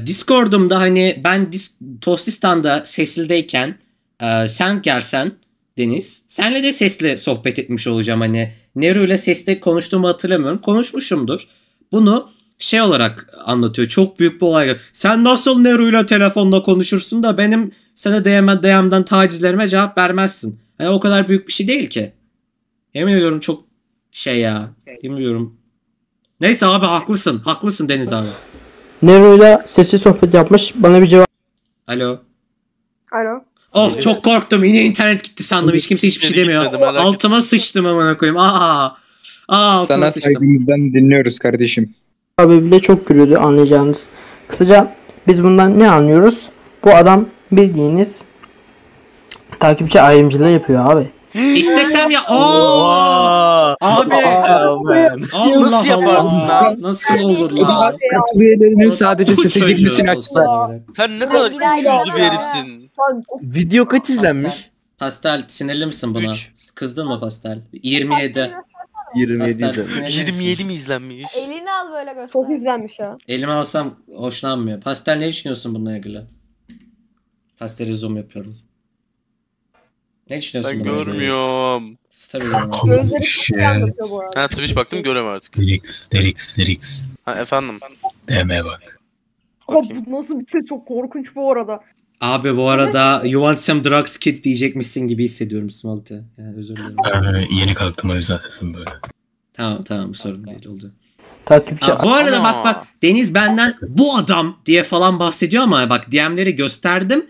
A: Discord'umda hani ben Tostistan'da sesildeyken sen gelsen Deniz. Senle de sesle sohbet etmiş olacağım. Hani Neru ile sesle konuştuğumu hatırlamıyorum. Konuşmuşumdur. Bunu şey olarak anlatıyor. Çok büyük bir olay. Sen nasıl Neru ile telefonla konuşursun da benim sana DM'den tacizlerime cevap vermezsin. Hani o kadar büyük bir şey değil ki. Yemin ediyorum çok şey ya. Bilmiyorum. Neyse abi haklısın. Haklısın Deniz abi.
C: Nero'yla sesli sohbet yapmış. Bana bir cevap
A: Alo.
B: Alo.
A: Oh çok korktum. Yine internet gitti sandım. Hiç kimse hiçbir şey demiyor.
F: Gitmedi, merak
A: Altıma sıçtım amına koyayım. Altıma
H: Sana
A: sıçtım.
H: saygımızdan dinliyoruz kardeşim.
C: bile çok gülüyordu, anlayacağınız. Kısaca biz bundan ne anlıyoruz? Bu adam bildiğiniz takipçi ayrımcılığı yapıyor abi.
A: İstesem ya.
F: Oha!
A: Abi. Allah
F: Nasıl yaparsın
A: Allah.
F: lan?
A: Nasıl olur lan?
H: Katıl üyelerinin sadece
A: Bu
H: sesi
A: çocuğu
H: girmesini
A: tostlar
H: açtılar.
A: böyle.
F: Sen ne kadar
D: Bir daha
F: ikiyüzlü bir
D: izledim
F: herifsin.
E: Video kaç izlenmiş?
A: Pastel sinirli misin buna?
F: Üç.
A: Kızdın mı Pastel? 27.
E: 27
A: Pastel
E: izlenmiş.
A: sinirli misin?
F: 27 mi izlenmiş?
D: Elini al böyle göster.
B: Çok izlenmiş ya.
A: Elime alsam hoşlanmıyor. Pastel ne düşünüyorsun bununla ilgili? Pastel'i zoom yapıyorum. Ne düşünüyorsun
F: Ben
A: bununla ilgili?
F: görmüyorum.
A: Siz tabii göremezsiniz.
B: Gözleri çok iyi anlatıyor bu arada.
F: Ha Twitch baktım göremem artık.
G: Derix.
F: Ha efendim.
G: DM'ye bak.
B: Ama
F: Bakayım.
B: bu nasıl bir ses, çok korkunç bu arada.
A: Abi bu arada you want some drugs kid diyecekmişsin gibi hissediyorum Smalty. Yani özür dilerim.
G: Yeni kalktım o yüzden sesim böyle.
A: Tamam sorun değil oldu.
C: Takipçi
A: Ha, bu arada
F: Ana.
A: bak Deniz benden bu adam diye falan bahsediyor ama bak DM'leri gösterdim.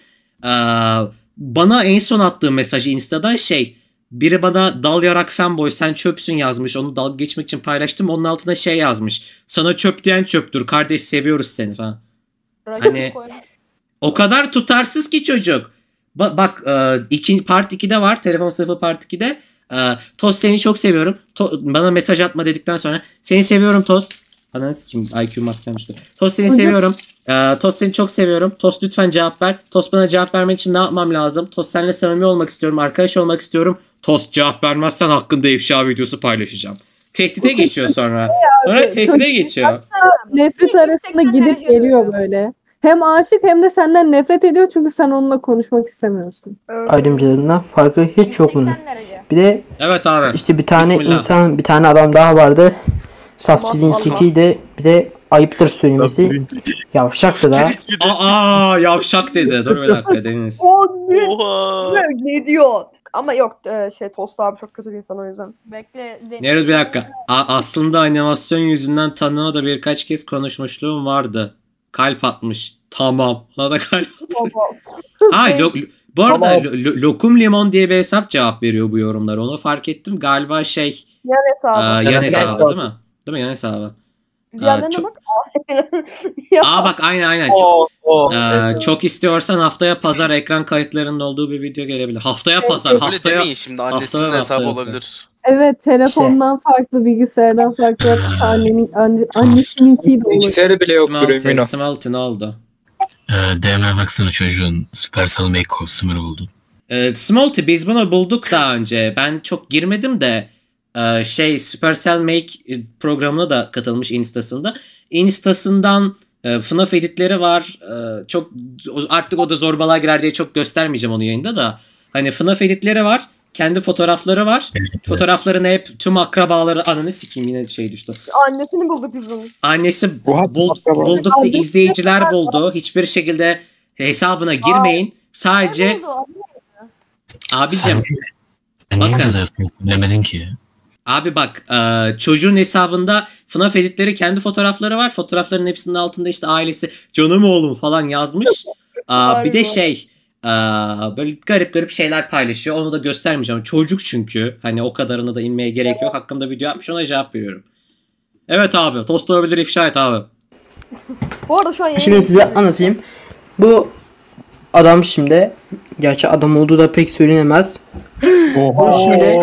A: Bana en son attığı mesajı Insta'dan biri bana dal yarak fanboy sen çöpsün yazmış. Onu dalga geçmek için paylaştım. Onun altına yazmış. Sana çöp diyen çöptür. Kardeş seviyoruz seni falan. Hani-
D: Koymuş.
A: O kadar tutarsız ki çocuk. Bak part 2'de var. Telefon sınıfı part 2'de. Tost seni çok seviyorum. Bana mesaj atma dedikten sonra seni seviyorum Tost. Ananı sikeyim IQ maskemişti. Tost seni seviyorum. Tost seni çok seviyorum. Tost lütfen cevap ver. Tost bana cevap vermen için ne yapmam lazım? Tost seninle samimi olmak istiyorum. Arkadaş olmak istiyorum. Tost cevap vermezsen hakkında ifşa videosu paylaşacağım. Tehdide geçiyor sonra. Sonra tehdide geçiyor.
B: Nefret arasında gidip geliyor böyle. Hem aşık hem de senden nefret ediyor çünkü sen onunla konuşmak istemiyorsun.
C: ayrımcılığından farkı hiç yok bunun.
D: 180 derece.
C: Bir de
A: Evet abi.
C: işte bir tane
A: Bismillah.
C: insan, bir tane adam daha vardı. Saf
B: Allah
C: dilin
B: Allah.
C: sikiği de bir de ayıptır söylemesi. Yavşaktı da.
A: Yavşak dedi. Dur bir dakika Deniz.
B: O
F: Oha!
B: ne diyor? Ama yok Tost abi çok kötü bir insan o yüzden.
D: Bekle.
A: Nerede bir dakika. Aslında animasyon yüzünden tanıma da birkaç kez konuşmuşluğum vardı. Kalp atmış. Tamam. Bana da kalp atmış. Ha bu arada
H: Tamam.
A: Lokum Limon diye bir hesap cevap veriyor bu yorumlara. Onu fark ettim. Galiba
B: Evet abi.
A: yan
E: hesabı.
A: hesabı değil mi? Değil mi yan hesabı?
B: Diğerlerine
A: çok-
B: bak. Ya.
A: Bak aynen. Çok istiyorsan haftaya pazar ekran kayıtlarının olduğu bir video gelebilir. Haftaya pazar.
F: Öyle
A: Haftaya.
F: demeyin şimdi annesinin
A: haftaya
F: hesabı
A: yaptı.
F: olabilir.
B: Evet telefondan farklı, bilgisayardan farklı. Annesininki de olur.
H: Bilgisayarı bile yoktur emin ol.
A: Smelty ne oldu?
G: DM'ye baksana çocuğun Supercell Make kostümünü buldum.
A: Smelty biz bunu bulduk daha önce. Ben çok girmedim de Supercell Make programına da katılmış Instas'ında. Instas'ından FNAF editleri var. Çok artık o da zorbalığa girer diye çok göstermeyeceğim onu yayında da. Hani FNAF editleri var. Kendi fotoğrafları var. Fotoğraflarını hep tüm akrabaları ananı sikeyim yine düştü.
B: Annesini bulduk biz bunu.
A: Annesi
H: Oha,
A: bulduk da
B: Annesi
A: izleyiciler
B: var.
A: buldu. Hiçbir şekilde hesabına girmeyin. Sadece
D: Ne oldu?
A: abicim
G: Sen niye
A: Bakın.
G: buradasın? Söylemedin ki.
A: abi bak çocuğun hesabında FNAF editleri kendi fotoğrafları var. Fotoğrafların hepsinin altında işte ailesi canım oğlum falan yazmış. Bir de böyle garip şeyler paylaşıyor. Onu da göstermeyeceğim. Çocuk çünkü. Hani o kadarına da inmeye gerek yok. Hakkında video yapmış ona cevap veriyorum. Evet abi. Tost olabilir ifşa et abi.
B: Bu arada şu an
C: Şimdi size anlatayım. Bu adam şimdi, gerçi adam olduğu da pek söylenemez. Bu şimdi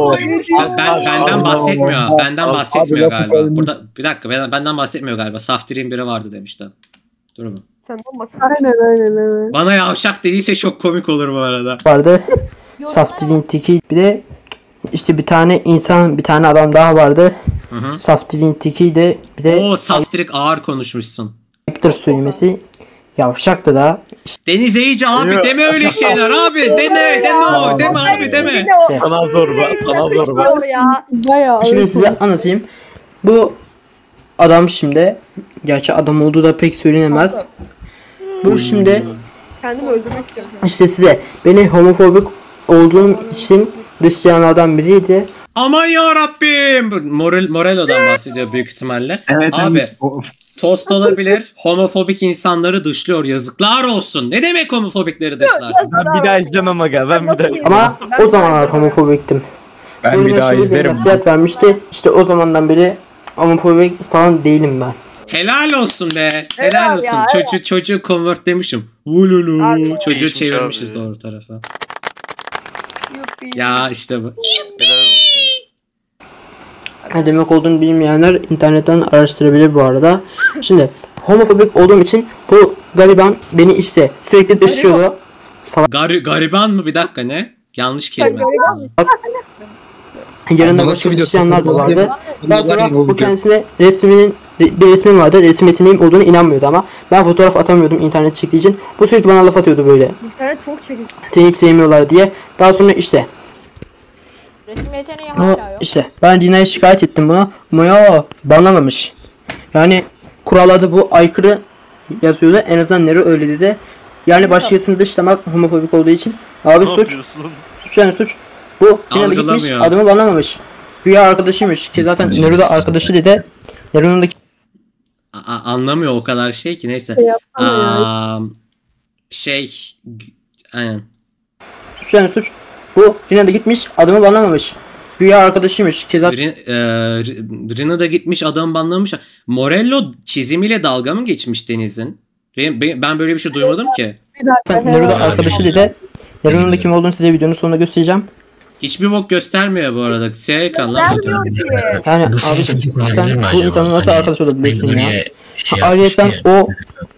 A: Benden bahsetmiyor. Benden
H: Abi,
A: bahsetmiyor
H: lafı
A: galiba.
H: koymuş.
A: Burada bir dakika benden bahsetmiyor galiba. Saftir'in biri vardı demişti. Dur mu?
B: Sen olmasın. Aynen.
A: Bana yavşak dediyse çok komik olur bu arada.
C: vardı. Saf dilin teki, bir de işte bir tane insan, bir tane adam daha vardı.
A: Hı hı.
C: Saf dilin teki de bir de
A: Oo Saftirik ağır konuşmuşsun.
C: ayıptır söylemesi. Yavşaktı da.
A: Deniz iyice abi deme öyle şeyler abi. Deme abi deme.
E: Sana zorba.
D: Doğru ya.
B: Bayağı
C: Şimdi
B: ağır
C: size anlatayım. Bu adam şimdi, gerçi adam olduğu da pek söylenemez. Bu şimdi
D: Kendimi öldürmek istiyorum.
C: işte size beni homofobik olduğum için dışlayanlardan biriydi.
A: Aman ya Rabbim. Morello'dan bahsediyor büyük ihtimalle.
H: Evet,
A: Abi
H: evet.
A: tost olabilir. Homofobik insanları dışlıyor. Yazıklar olsun. Ne demek homofobikleri dışlarsın?
E: Ben bir daha izlemem aga. Ben bir daha izlemem.
C: Ama o zamanlar homofobiktim.
H: Ben bir
C: Oyuna
H: daha
C: şimdi bir
H: izlerim.
C: nasihat vermişti. İşte o zamandan beri homofobik falan değilim ben.
A: Helal olsun be. Helal
D: Helal
A: olsun.
D: ya,
A: Çocuğu convert demişim. Ululu.
D: Abi,
A: Çocuğu
F: değişmiş
A: çevirmişiz
F: abi.
A: doğru tarafa.
D: Yuppi.
A: Ya işte bu.
F: Helal olsun.
C: Ne demek olduğunu bilmeyenler internetten araştırabilir bu arada. Şimdi homofobik olduğum için bu gariban beni işte sürekli dışlıyordu.
A: Gariban mı? Bir dakika ne? Yanlış kelime.
C: Yanında
H: Nasıl
C: başka
H: video
C: dışlayanlar da vardı. Daha sonra bu
H: Olacak.
C: kendisine bir resmim vardı. Resim yeteneğim olduğunu inanmıyordu ama ben fotoğraf atamıyordum internet çektiği için. Bu sürekli bana laf atıyordu böyle.
D: Evet çok çekici.
C: Seni hiç sevmiyorlar diye. Daha sonra işte
D: Resim yeteneği
C: ama
D: hala yok.
C: işte ben Dina'ya şikayet ettim buna ama ya banlamamış. Yani kurallarda bu aykırı yazıyordu. En azından Nero öyle dedi. Yani başkasını dışlamak homofobik olduğu için. Abi
F: Ne
C: suç.
F: yapıyorsun?
C: Suç yani suç. Bu yine de gitmiş
A: Algılamıyor.
C: adımı banlamamış. Güya arkadaşıymış ki zaten Nero da arkadaşı dedi. Nero'nun da
A: Anlamıyor o kadar şey ki neyse.
B: şey yapsana ya.
A: Aa, aynen.
C: suç yani suç. Bu yine de gitmiş adımı banlamamış. Güya arkadaşıymış ki zaten
A: Rina da gitmiş adam banlamış. Morello çizimiyle dalga mı geçmiş Deniz'in? Ben böyle bir şey duymadım ki.
B: Bir dakika.
C: Nero da
B: hemen.
C: arkadaşı dedi. Nero'nun da kim olduğunu size videonun sonunda göstereceğim.
A: Hiçbir bok göstermiyor bu arada. Siyah ekran lan bu.
D: Vermiyor ki.
C: Yani
G: Bu
C: abi
G: çocuk olabilir
C: sen
G: mi
C: bu
G: acaba?
C: insanla nasıl
G: Hani
C: arkadaş olabilirsin ya?
G: böyle şey
C: Ayrıca
G: yapmıştı ya.
C: o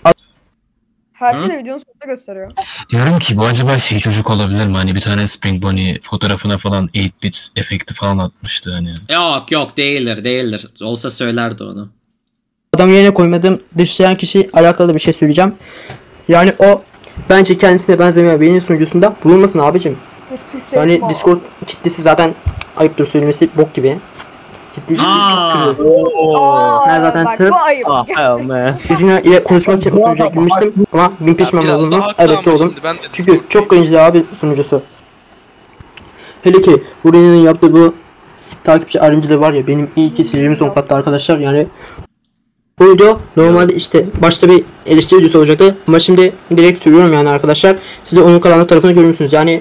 D: Her
A: Hı?
D: şey de videonun sonunda gösteriyor.
G: Diyorum ki bu acaba şey çocuk olabilir mi? Hani bir tane Spring Bonnie fotoğrafına falan 8-bit efekti falan atmıştı hani.
A: Yok değildir. Olsa söylerdi onu.
C: adam yerine koymadığım dışlayan kişi alakalı bir şey söyleyeceğim. Yani o bence kendisine benzemeyen birinin sunucusunda bulunmasın abicim.
D: Türkçe
C: Yani
D: yapma.
C: Discord kitlesi zaten ayıptır söylemesi bok gibi. Ciddi
A: Aa.
C: çok kötü. Ben zaten
D: bak,
C: sırf
D: bu ayıp.
E: Ah hell man.
C: Yüzüne ile konuşmak için o sunucuya girmiştim ama bin pişman
F: Biraz
C: oldum.
F: daha haklı
C: Evet
F: ama
C: oldum.
F: şimdi ben de
C: Çünkü
F: Discord
C: çok cringe'di abi sunucusu. Hele ki Buranın yaptığı bu takipçi ayrımcılığı var ya benim iyi ki sinirimi son kattı arkadaşlar yani. Bu video normalde işte başta bir eleştiri videosu olacaktı ama şimdi direkt söylüyorum yani arkadaşlar. Siz de onun karanlık tarafını görmüşsünüz yani.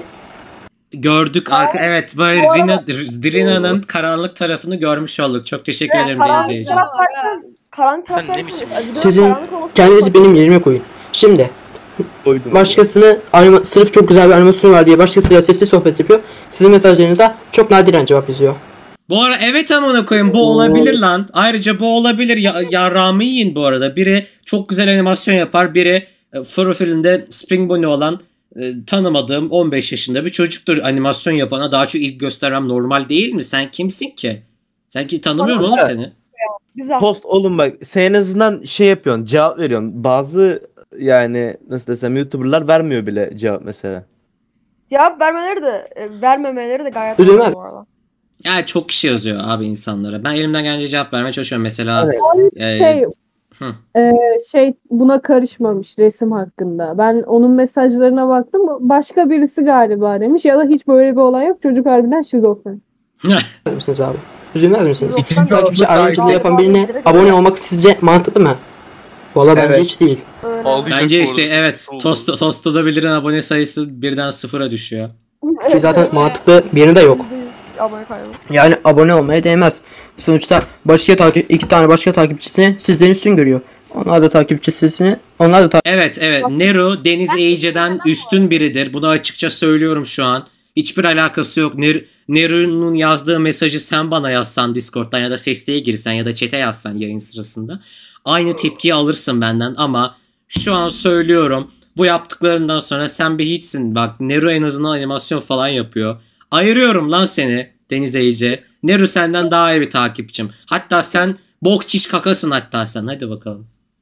A: Gördük evet böyle Rina'nın karanlık tarafını görmüş olduk. Çok teşekkür ederim Deniz
D: Karanlık
A: Ece.
D: taraf varken karanlık taraf
F: Sen ne biçim
D: varken-
C: Sizin
D: karanlık olması-
C: kendinizi benim yerime koyun. Şimdi
E: Koydum.
C: başkasını sırf çok güzel bir animasyon var diye başkasıyla sesli sohbet yapıyor. Sizin mesajlarınıza çok nadiren cevap yazıyor.
A: Bu arada evet amına koyayım bu olabilir lan. Ayrıca bu olabilir. Yarrağımı yiyin bu arada. Biri çok güzel animasyon yapar. Biri profilinde Spring Bonnie olan tanımadığım 15 yaşında bir çocuktur. Animasyon yapana daha çok ilgi göstermem normal değil mi? Sen kimsin ki? Sen ki tanımıyorum oğlum seni.
D: Güzel.
E: Post oğlum bak sen en azından şey yapıyorsun cevap veriyorsun. Bazı yani nasıl desem YouTuber'lar vermiyor bile cevap mesela.
D: Cevap vermemeleri de gayet
C: Üzülmez.
D: normal bu arada.
A: Yani çok kişi yazıyor abi insanlara. Ben elimden gelince cevap vermeye çalışıyorum. Mesela
E: Evet.
B: Şey,
A: Hı.
B: şey buna karışmamış resim hakkında. Ben onun mesajlarına baktım. Başka birisi galiba demiş ya da hiç böyle bir olay yok. Çocuk harbiden şizofren.
C: Üzülmez misiniz abi? Üzülmez misiniz?
H: İkinci
C: Takipçi
H: olarak
C: ayrımcılığı
H: da-
C: yapan birine abone olmak sizce mantıklı mı? Valla bence
H: Evet.
C: hiç değil.
D: Öyle.
F: Ağlayacak
A: bence
F: bu
A: işte
F: arada.
A: evet
F: Oldu.
A: Tosto'da beliren abone sayısı birden sıfıra düşüyor.
C: Ki zaten mantıklı bir yanı da yok.
D: Abone kaybı.
C: Yani abone olmaya değmez. Sonuçta iki tane başka takipçisini sizden üstün görüyor. Onlar da takipçisini,
A: Evet. Nero Deniz Ece'den üstün biridir. Bunu açıkça söylüyorum şu an. Hiçbir alakası yok. Nero'nun yazdığı mesajı sen bana yazsan Discord'dan ya da sesliye girsen ya da chat'e yazsan yayın sırasında. Aynı tepkiyi alırsın benden ama şu an söylüyorum. Bu yaptıklarından sonra sen bir hiçsin. Bak Nero en azından animasyon falan yapıyor. Ayırıyorum lan seni Deniz Ece. Nero senden daha iyi bir takipçim. Hatta sen bok çiş kakasın hatta sen. Hadi bakalım.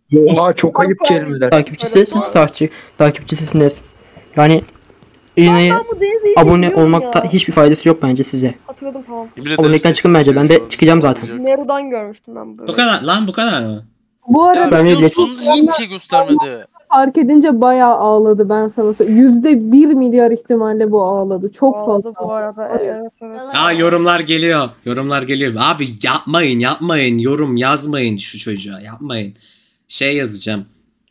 H: Oha çok ayıp kelimeler.
C: Takipçisiniz. Yani yine
D: Ben bu Deniz'i hiç
C: abone
D: bilmiyorum
C: olmakta
D: ya.
C: hiçbir faydası yok bence size.
D: Hatırladım tamam.
F: Yemin ederim
C: Abonelikten çıkın bence. Ben de çıkacağım zaten.
D: Neru'dan görmüştüm ben böyle.
A: Bu kadar lan, bu kadar mı?
B: Bu
F: Ya
B: arada
C: Ben
F: videonun
C: de-
F: sonunda niye hiçbir şey göstermedi?
B: fark edince bayağı ağladı, ben sana söyleyeyim. %1 milyar ihtimalle bu ağladı. Çok
D: Ağladı
B: fazla.
D: bu arada. Evet evet.
A: Aa, yorumlar geliyor. Yorumlar geliyor. Abi yapmayın. Yorum yazmayın şu çocuğa. Yapmayın. Şey yazacağım.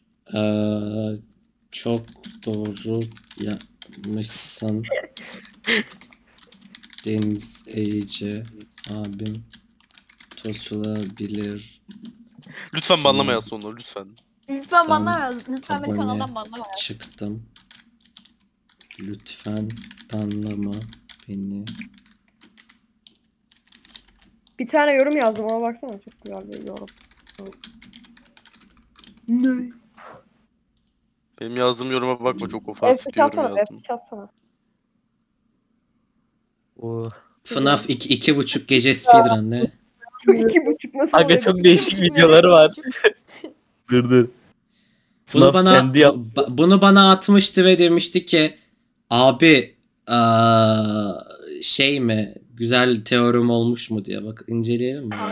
A: Çok doğru yapmışsın. Deniz Ece abim tosulabilir.
F: Lütfen banlama yaz sonunu lütfen.
I: Lütfen banlama yaz. Lütfen beni
A: Abone
I: kanaldan banlama yaz.
A: çıktım. Lütfen banlama beni.
D: Bir tane yorum yazdım ona baksana çok güzel bir yorum. Ne?
F: Benim yazdığım yoruma bakma, çok ofansif bir yorum
D: F2
F: yazdım.
D: atsana.
E: Oh.
A: FNAF 2,5 gece speedrun ne?
D: 2,5 nasıl
E: Aga
D: oluyor?
E: çok değişik videoları var. Dur.
A: Bunu
E: FNAF
A: bana
E: kendi yap-
A: bunu bana atmıştı ve demişti ki abi şey mi, güzel teorem olmuş mu diye, bak inceleyelim mi?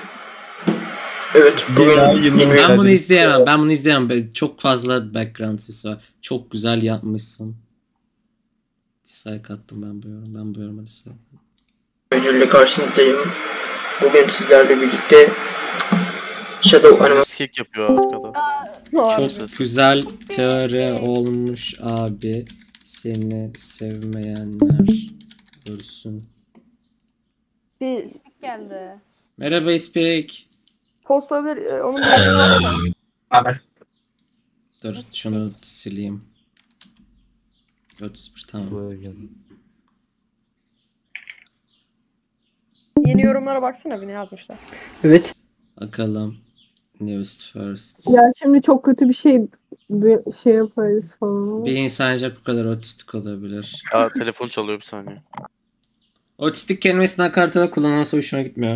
C: Evet,
A: Ben bunu izleyemem. Çok fazla background sesi var. Çok güzel yapmışsın. Dislike attım ben bu yoruma dislike.
C: öncelikle karşınızdayım. Bugün sizlerle birlikte Shadow Animal
F: Skek yapıyor arkada.
A: Çok
F: ses.
A: güzel teori olmuş abi. Seni sevmeyenler ölsün.
D: Bir
I: Spik geldi.
A: Merhaba İspek.
D: post olabilir. Onun bir yazını var mı?
A: Dur şunu sileyim. 401 tamam.
D: Yeni yorumlara baksana bir ne yazmışlar.
C: Evet.
A: Bakalım. News first.
B: Ya şimdi çok kötü bir şey yaparız falan.
A: Bir insan ancak bu kadar otistik olabilir.
F: Aa, telefon çalıyor, bir saniye.
A: Otistik kelimesini hakaretle kullanılması hoşuma gitmiyor.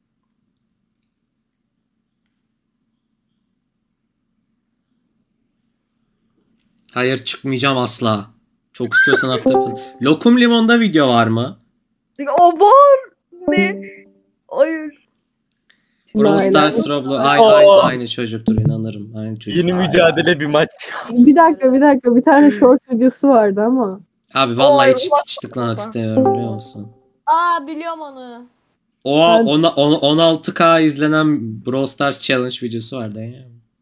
A: Hayır, çıkmayacağım asla. Çok istiyorsan hafta yapalım. Lokum Limon'da video var mı?
D: O var. Ne? Hayır.
A: Brawl
B: Aynen.
A: Stars, Roblox. Aynı çocuktur, inanırım. Aynı çocuk.
E: Yeni mücadele bir maç.
B: Bir dakika. Bir tane short videosu vardı ama.
A: Abi vallahi
D: Oy,
A: hiç tıklamak istemiyorum, biliyor musun?
I: Aa biliyorum onu.
A: O 16K izlenen Brawl Stars Challenge videosu vardı ya.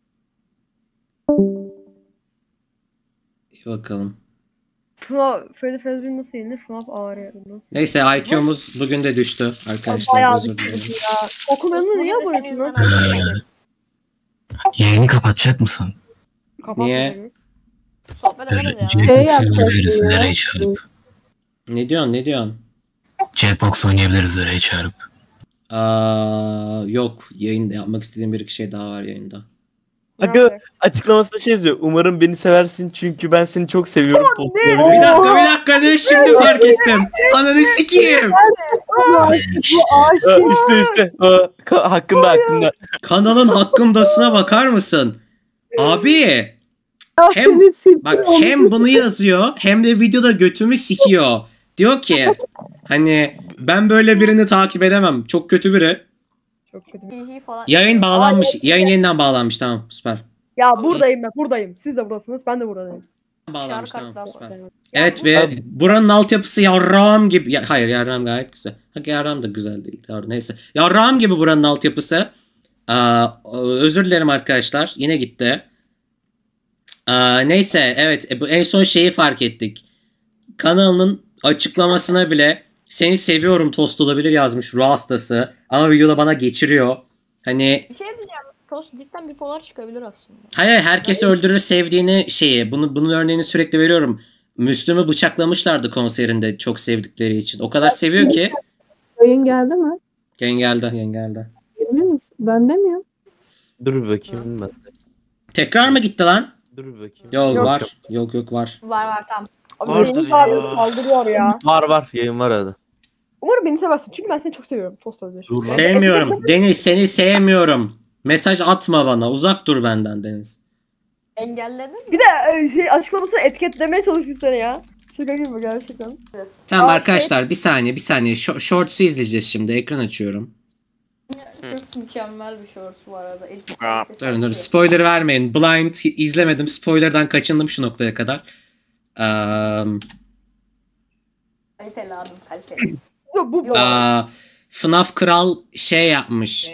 A: İyi bakalım.
D: Freddy Fazbear nasıl yenir? FNAF ağrıyor. Nasıl?
A: Neyse, IQ'muz bugün de düştü arkadaşlar.
D: Bayağı
A: Özür
D: düştü
A: dilerim.
D: ya. Okumanı niye
I: Bugün de senin
D: yapıyorsun?
I: yüzünden
G: Ee, Yayını kapatacak mısın?
A: Niye?
I: sohbet ederiz ya.
B: Şey
G: J-Box
B: yapacağız
G: oynayabiliriz
B: ya.
G: Zera'yı çağırıp.
A: Ne diyorsun?
G: J-Box oynayabiliriz Zera'yı çağırıp.
A: Yok, yayında yapmak istediğim bir iki şey daha var yayında.
E: Aga açıklamasında şey yazıyor. Umarım beni seversin çünkü ben seni çok seviyorum.
A: Bir dakika ne, şimdi fark ettim. Ananı sikeyim.
B: Bu aşık.
E: İşte. Hakkında.
A: Kanalın hakkımdasına bakar mısın? Abi hem- bak, hem bunu yazıyor hem de videoda götümü sikiyor. Diyor ki hani ben böyle birini takip edemem. Çok kötü biri.
D: Çok kötü.
I: PG falan.
A: Yayın bağlanmış. Yayın yeniden bağlanmış. Tamam, süper.
D: Ya buradayım ben buradayım. Siz de buradasınız ben de buradayım.
A: Bağlanmış,
I: Şarkı
A: tamam,
I: hatta.
A: süper.
I: Ya
A: Evet
I: bu-
A: ve buranın altyapısı yarrağım gibi. Hayır, yarrağım gayet güzel. Yarrağım da güzel değil. Doğru, neyse. Yarrağım gibi buranın altyapısı. Özür dilerim arkadaşlar. Yine gitti. Neyse, evet, en son şeyi fark ettik. Kanalının açıklamasına bile seni seviyorum tost olabilir yazmış ruh hastası. Ama videoda bana geçiriyor. Hani
I: Bir şey diyeceğim. Tost cidden bipolar çıkabilir aslında.
A: hayır, herkes öldürür sevdiğini şeyi. Bunun örneğini sürekli veriyorum. Müslüm'ü bıçaklamışlardı konserinde çok sevdikleri için. O kadar seviyor ki.
B: Yayın geldi mi?
A: Yayın geldi.
B: Emin misin? Ben demiyorum.
E: Dur bir bakayım ben.
A: Tekrar mı gitti lan?
E: Dur bir bakayım.
A: Yok,
D: Yok.
A: var. Yok var.
I: Var tamam.
D: Abi
F: Vardır
D: beni
F: ya.
D: saldırıyor ya.
E: Var yayın var arada.
D: Umarım beni seversin çünkü ben seni çok seviyorum. Tost olabilir.
E: Dur lan.
A: Sevmiyorum. Deniz, seni sevmiyorum. Mesaj atma bana. Uzak dur benden Deniz.
I: Engelledin mi?
D: Bir de açıklamasını etiketlemeye çalışmış seni ya. Şaka gibi gerçekten.
A: Tamam
I: Aa,
A: arkadaşlar bir saniye. Shorts'u izleyeceğiz şimdi. Ekran açıyorum.
I: Çok mükemmel bir shorts bu arada.
A: Dur. Spoiler vermeyin. Blind izlemedim. Spoiler'dan kaçındım şu noktaya kadar.
I: Kaliteli abi kaliteli.
D: Bu
A: FNAF Kral şey yapmış.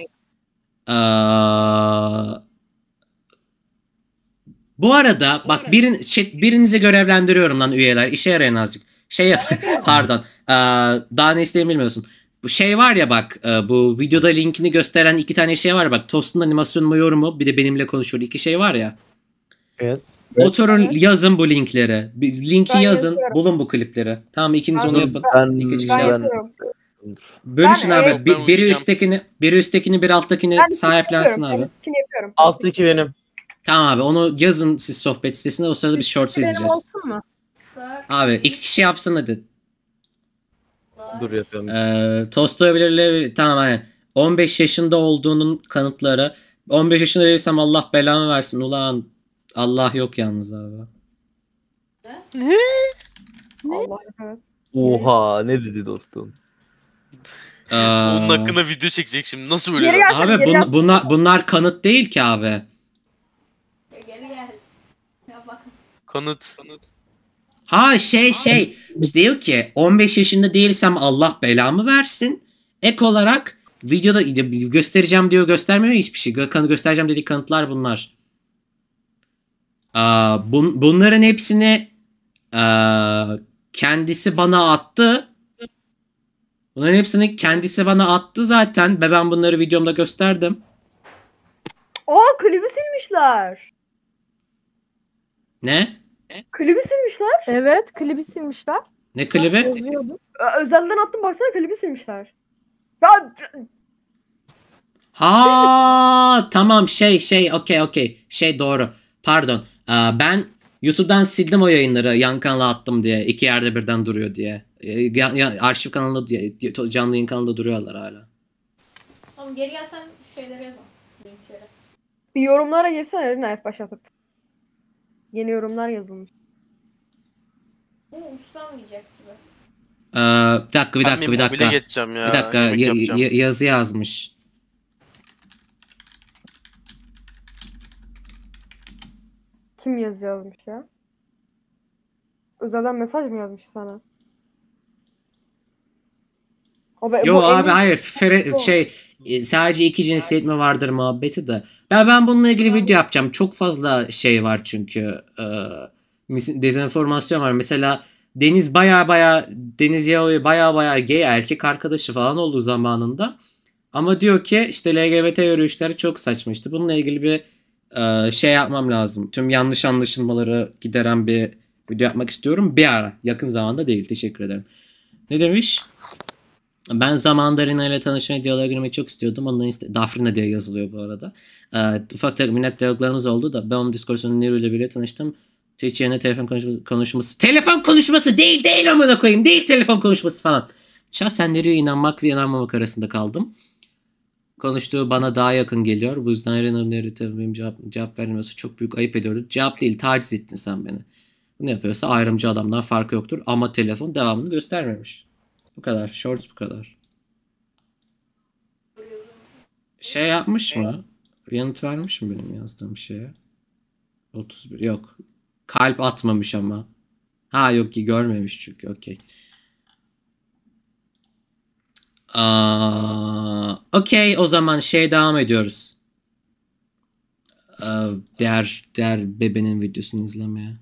A: Bu arada bak birinizi görevlendiriyorum lan üyeler. İşe yarayın azıcık. Şey yap. Pardon. Daha ne istediğimi bilmiyorsun. Bu şey var ya bak bu videoda linkini gösteren 2 tane şey var bak. Tost'un animasyon mu yorumu bir de benimle konuşuyor. 2 şey var ya.
E: Evet.
A: Oturun yazın bu linkleri. Linki
D: Ben
A: yazın.
D: yazıyorum.
A: Bulun bu klipleri. Tamam ikiniz onu yapın.
E: Ben,
A: İki kişi
D: ben
A: şey yapın.
D: yapıyorum.
A: Bölüşün
D: Ben,
A: abi.
F: ben
A: Biri
F: oynayacağım.
A: üsttekini biri alttakini
D: Ben
A: sahiplensin
D: yapıyorum.
A: abi.
D: Ben yapıyorum.
E: alttaki benim.
A: Tamam abi onu yazın siz sohbet sitesinde o sırada bir shorts
D: Benim
A: izleyeceğiz.
D: olsun mu?
A: Abi 2 kişi yapsın hadi.
E: Dur yapıyorum.
A: Tosto'ya belirli tamam hani 15 yaşında olduğunun kanıtları. 15 yaşında değilsem Allah belamı versin ulan. Allah yok yalnız abi.
D: Allah evet.
E: Oha ne dedi dostum?
F: Onun hakkında video çekecek şimdi. Nasıl
D: Geri
F: ölüyor?
D: gel.
A: Abi bunlar kanıt değil ki abi.
I: Geri gel. Ya bak.
F: Kanıt.
A: Ha şey diyor ki 15 yaşında değilsem Allah belamı versin. Ek olarak videoda göstereceğim diyor göstermiyor hiçbir şey. Göstereceğim dediği kanıtlar bunlar. Bunların hepsini kendisi bana attı. Bunların hepsini kendisi bana attı zaten. Ve ben bunları videomda gösterdim.
D: Aa klibi silmişler.
A: Ne?
D: Klibi silmişler.
B: Evet, klibi silmişler.
A: Ne klibi?
B: Yazıyordu.
D: Özelden attım baksana klibi silmişler. Ya
A: Ha tamam okey. Şey doğru. Pardon. Ben YouTube'dan sildim o yayınları yan kanala attım diye. 2 yerde birden duruyor diye. Arşiv kanalında canlı yayın kanalında duruyorlar hala.
I: Tamam geri gelsen şeyleri yazalım. Linkleri.
D: bir yorumlara girsene Erinayet başlatıp. Yeni yorumlar yazılmış.
I: Bu uçlanmayacak gibi.
A: Bir
F: Ben
A: dakika.
F: mobile geçeceğim ya.
A: Bir dakika
F: Yemek yapacağım.
A: yazı yazmış.
D: Kim yazı yazmış ya? Özelden mesaj mı yazmış sana?
A: Yo
D: bu
A: abi
D: emin-
A: hayır sadece 2 cinsiyet mi vardır muhabbeti de. Ben bununla ilgili video yapacağım. Çok fazla şey var çünkü. Dezenformasyon var. Mesela Deniz Deniz Yao'yu baya gay erkek arkadaşı falan olduğu zamanında. Ama diyor ki işte LGBT yürüyüşleri çok saçma işte. Bununla ilgili bir şey yapmam lazım. Tüm yanlış anlaşılmaları gideren bir video yapmak istiyorum. Bir ara. Yakın zamanda değil. Teşekkür ederim. Ne demiş? Ben zamanında Rina ile tanışmaya diyaloğa girmeyi çok istiyordum. Ondan Dafrina diye yazılıyor bu arada. Ufak minnak diyaloglarımız oldu da ben onun Discord'un Nero ile bile tanıştım. Twitch yerine telefon konuşması. Telefon konuşması değil amına koyayım. Değil telefon konuşması falan. Şahsen Nero'ya inanmak ve inanmamak arasında kaldım. Konuştuğu bana daha yakın geliyor. Bu yüzden Rina tabii benim cevap vermiyorsa çok büyük ayıp ediyordu. Cevap değil taciz ettin sen beni. Bunu yapıyorsa ayrımcı adamdan farkı yoktur. Ama telefon devamını göstermemiş. Bu kadar. Shorts bu kadar. Şey yapmış mı? Yanıt vermiş mi benim yazdığım şeye? 31. Yok. Kalp atmamış ama. Ha yok ki görmemiş çünkü. Okey. Okey o zaman devam ediyoruz. Diğer bebenin videosunu izlemeye.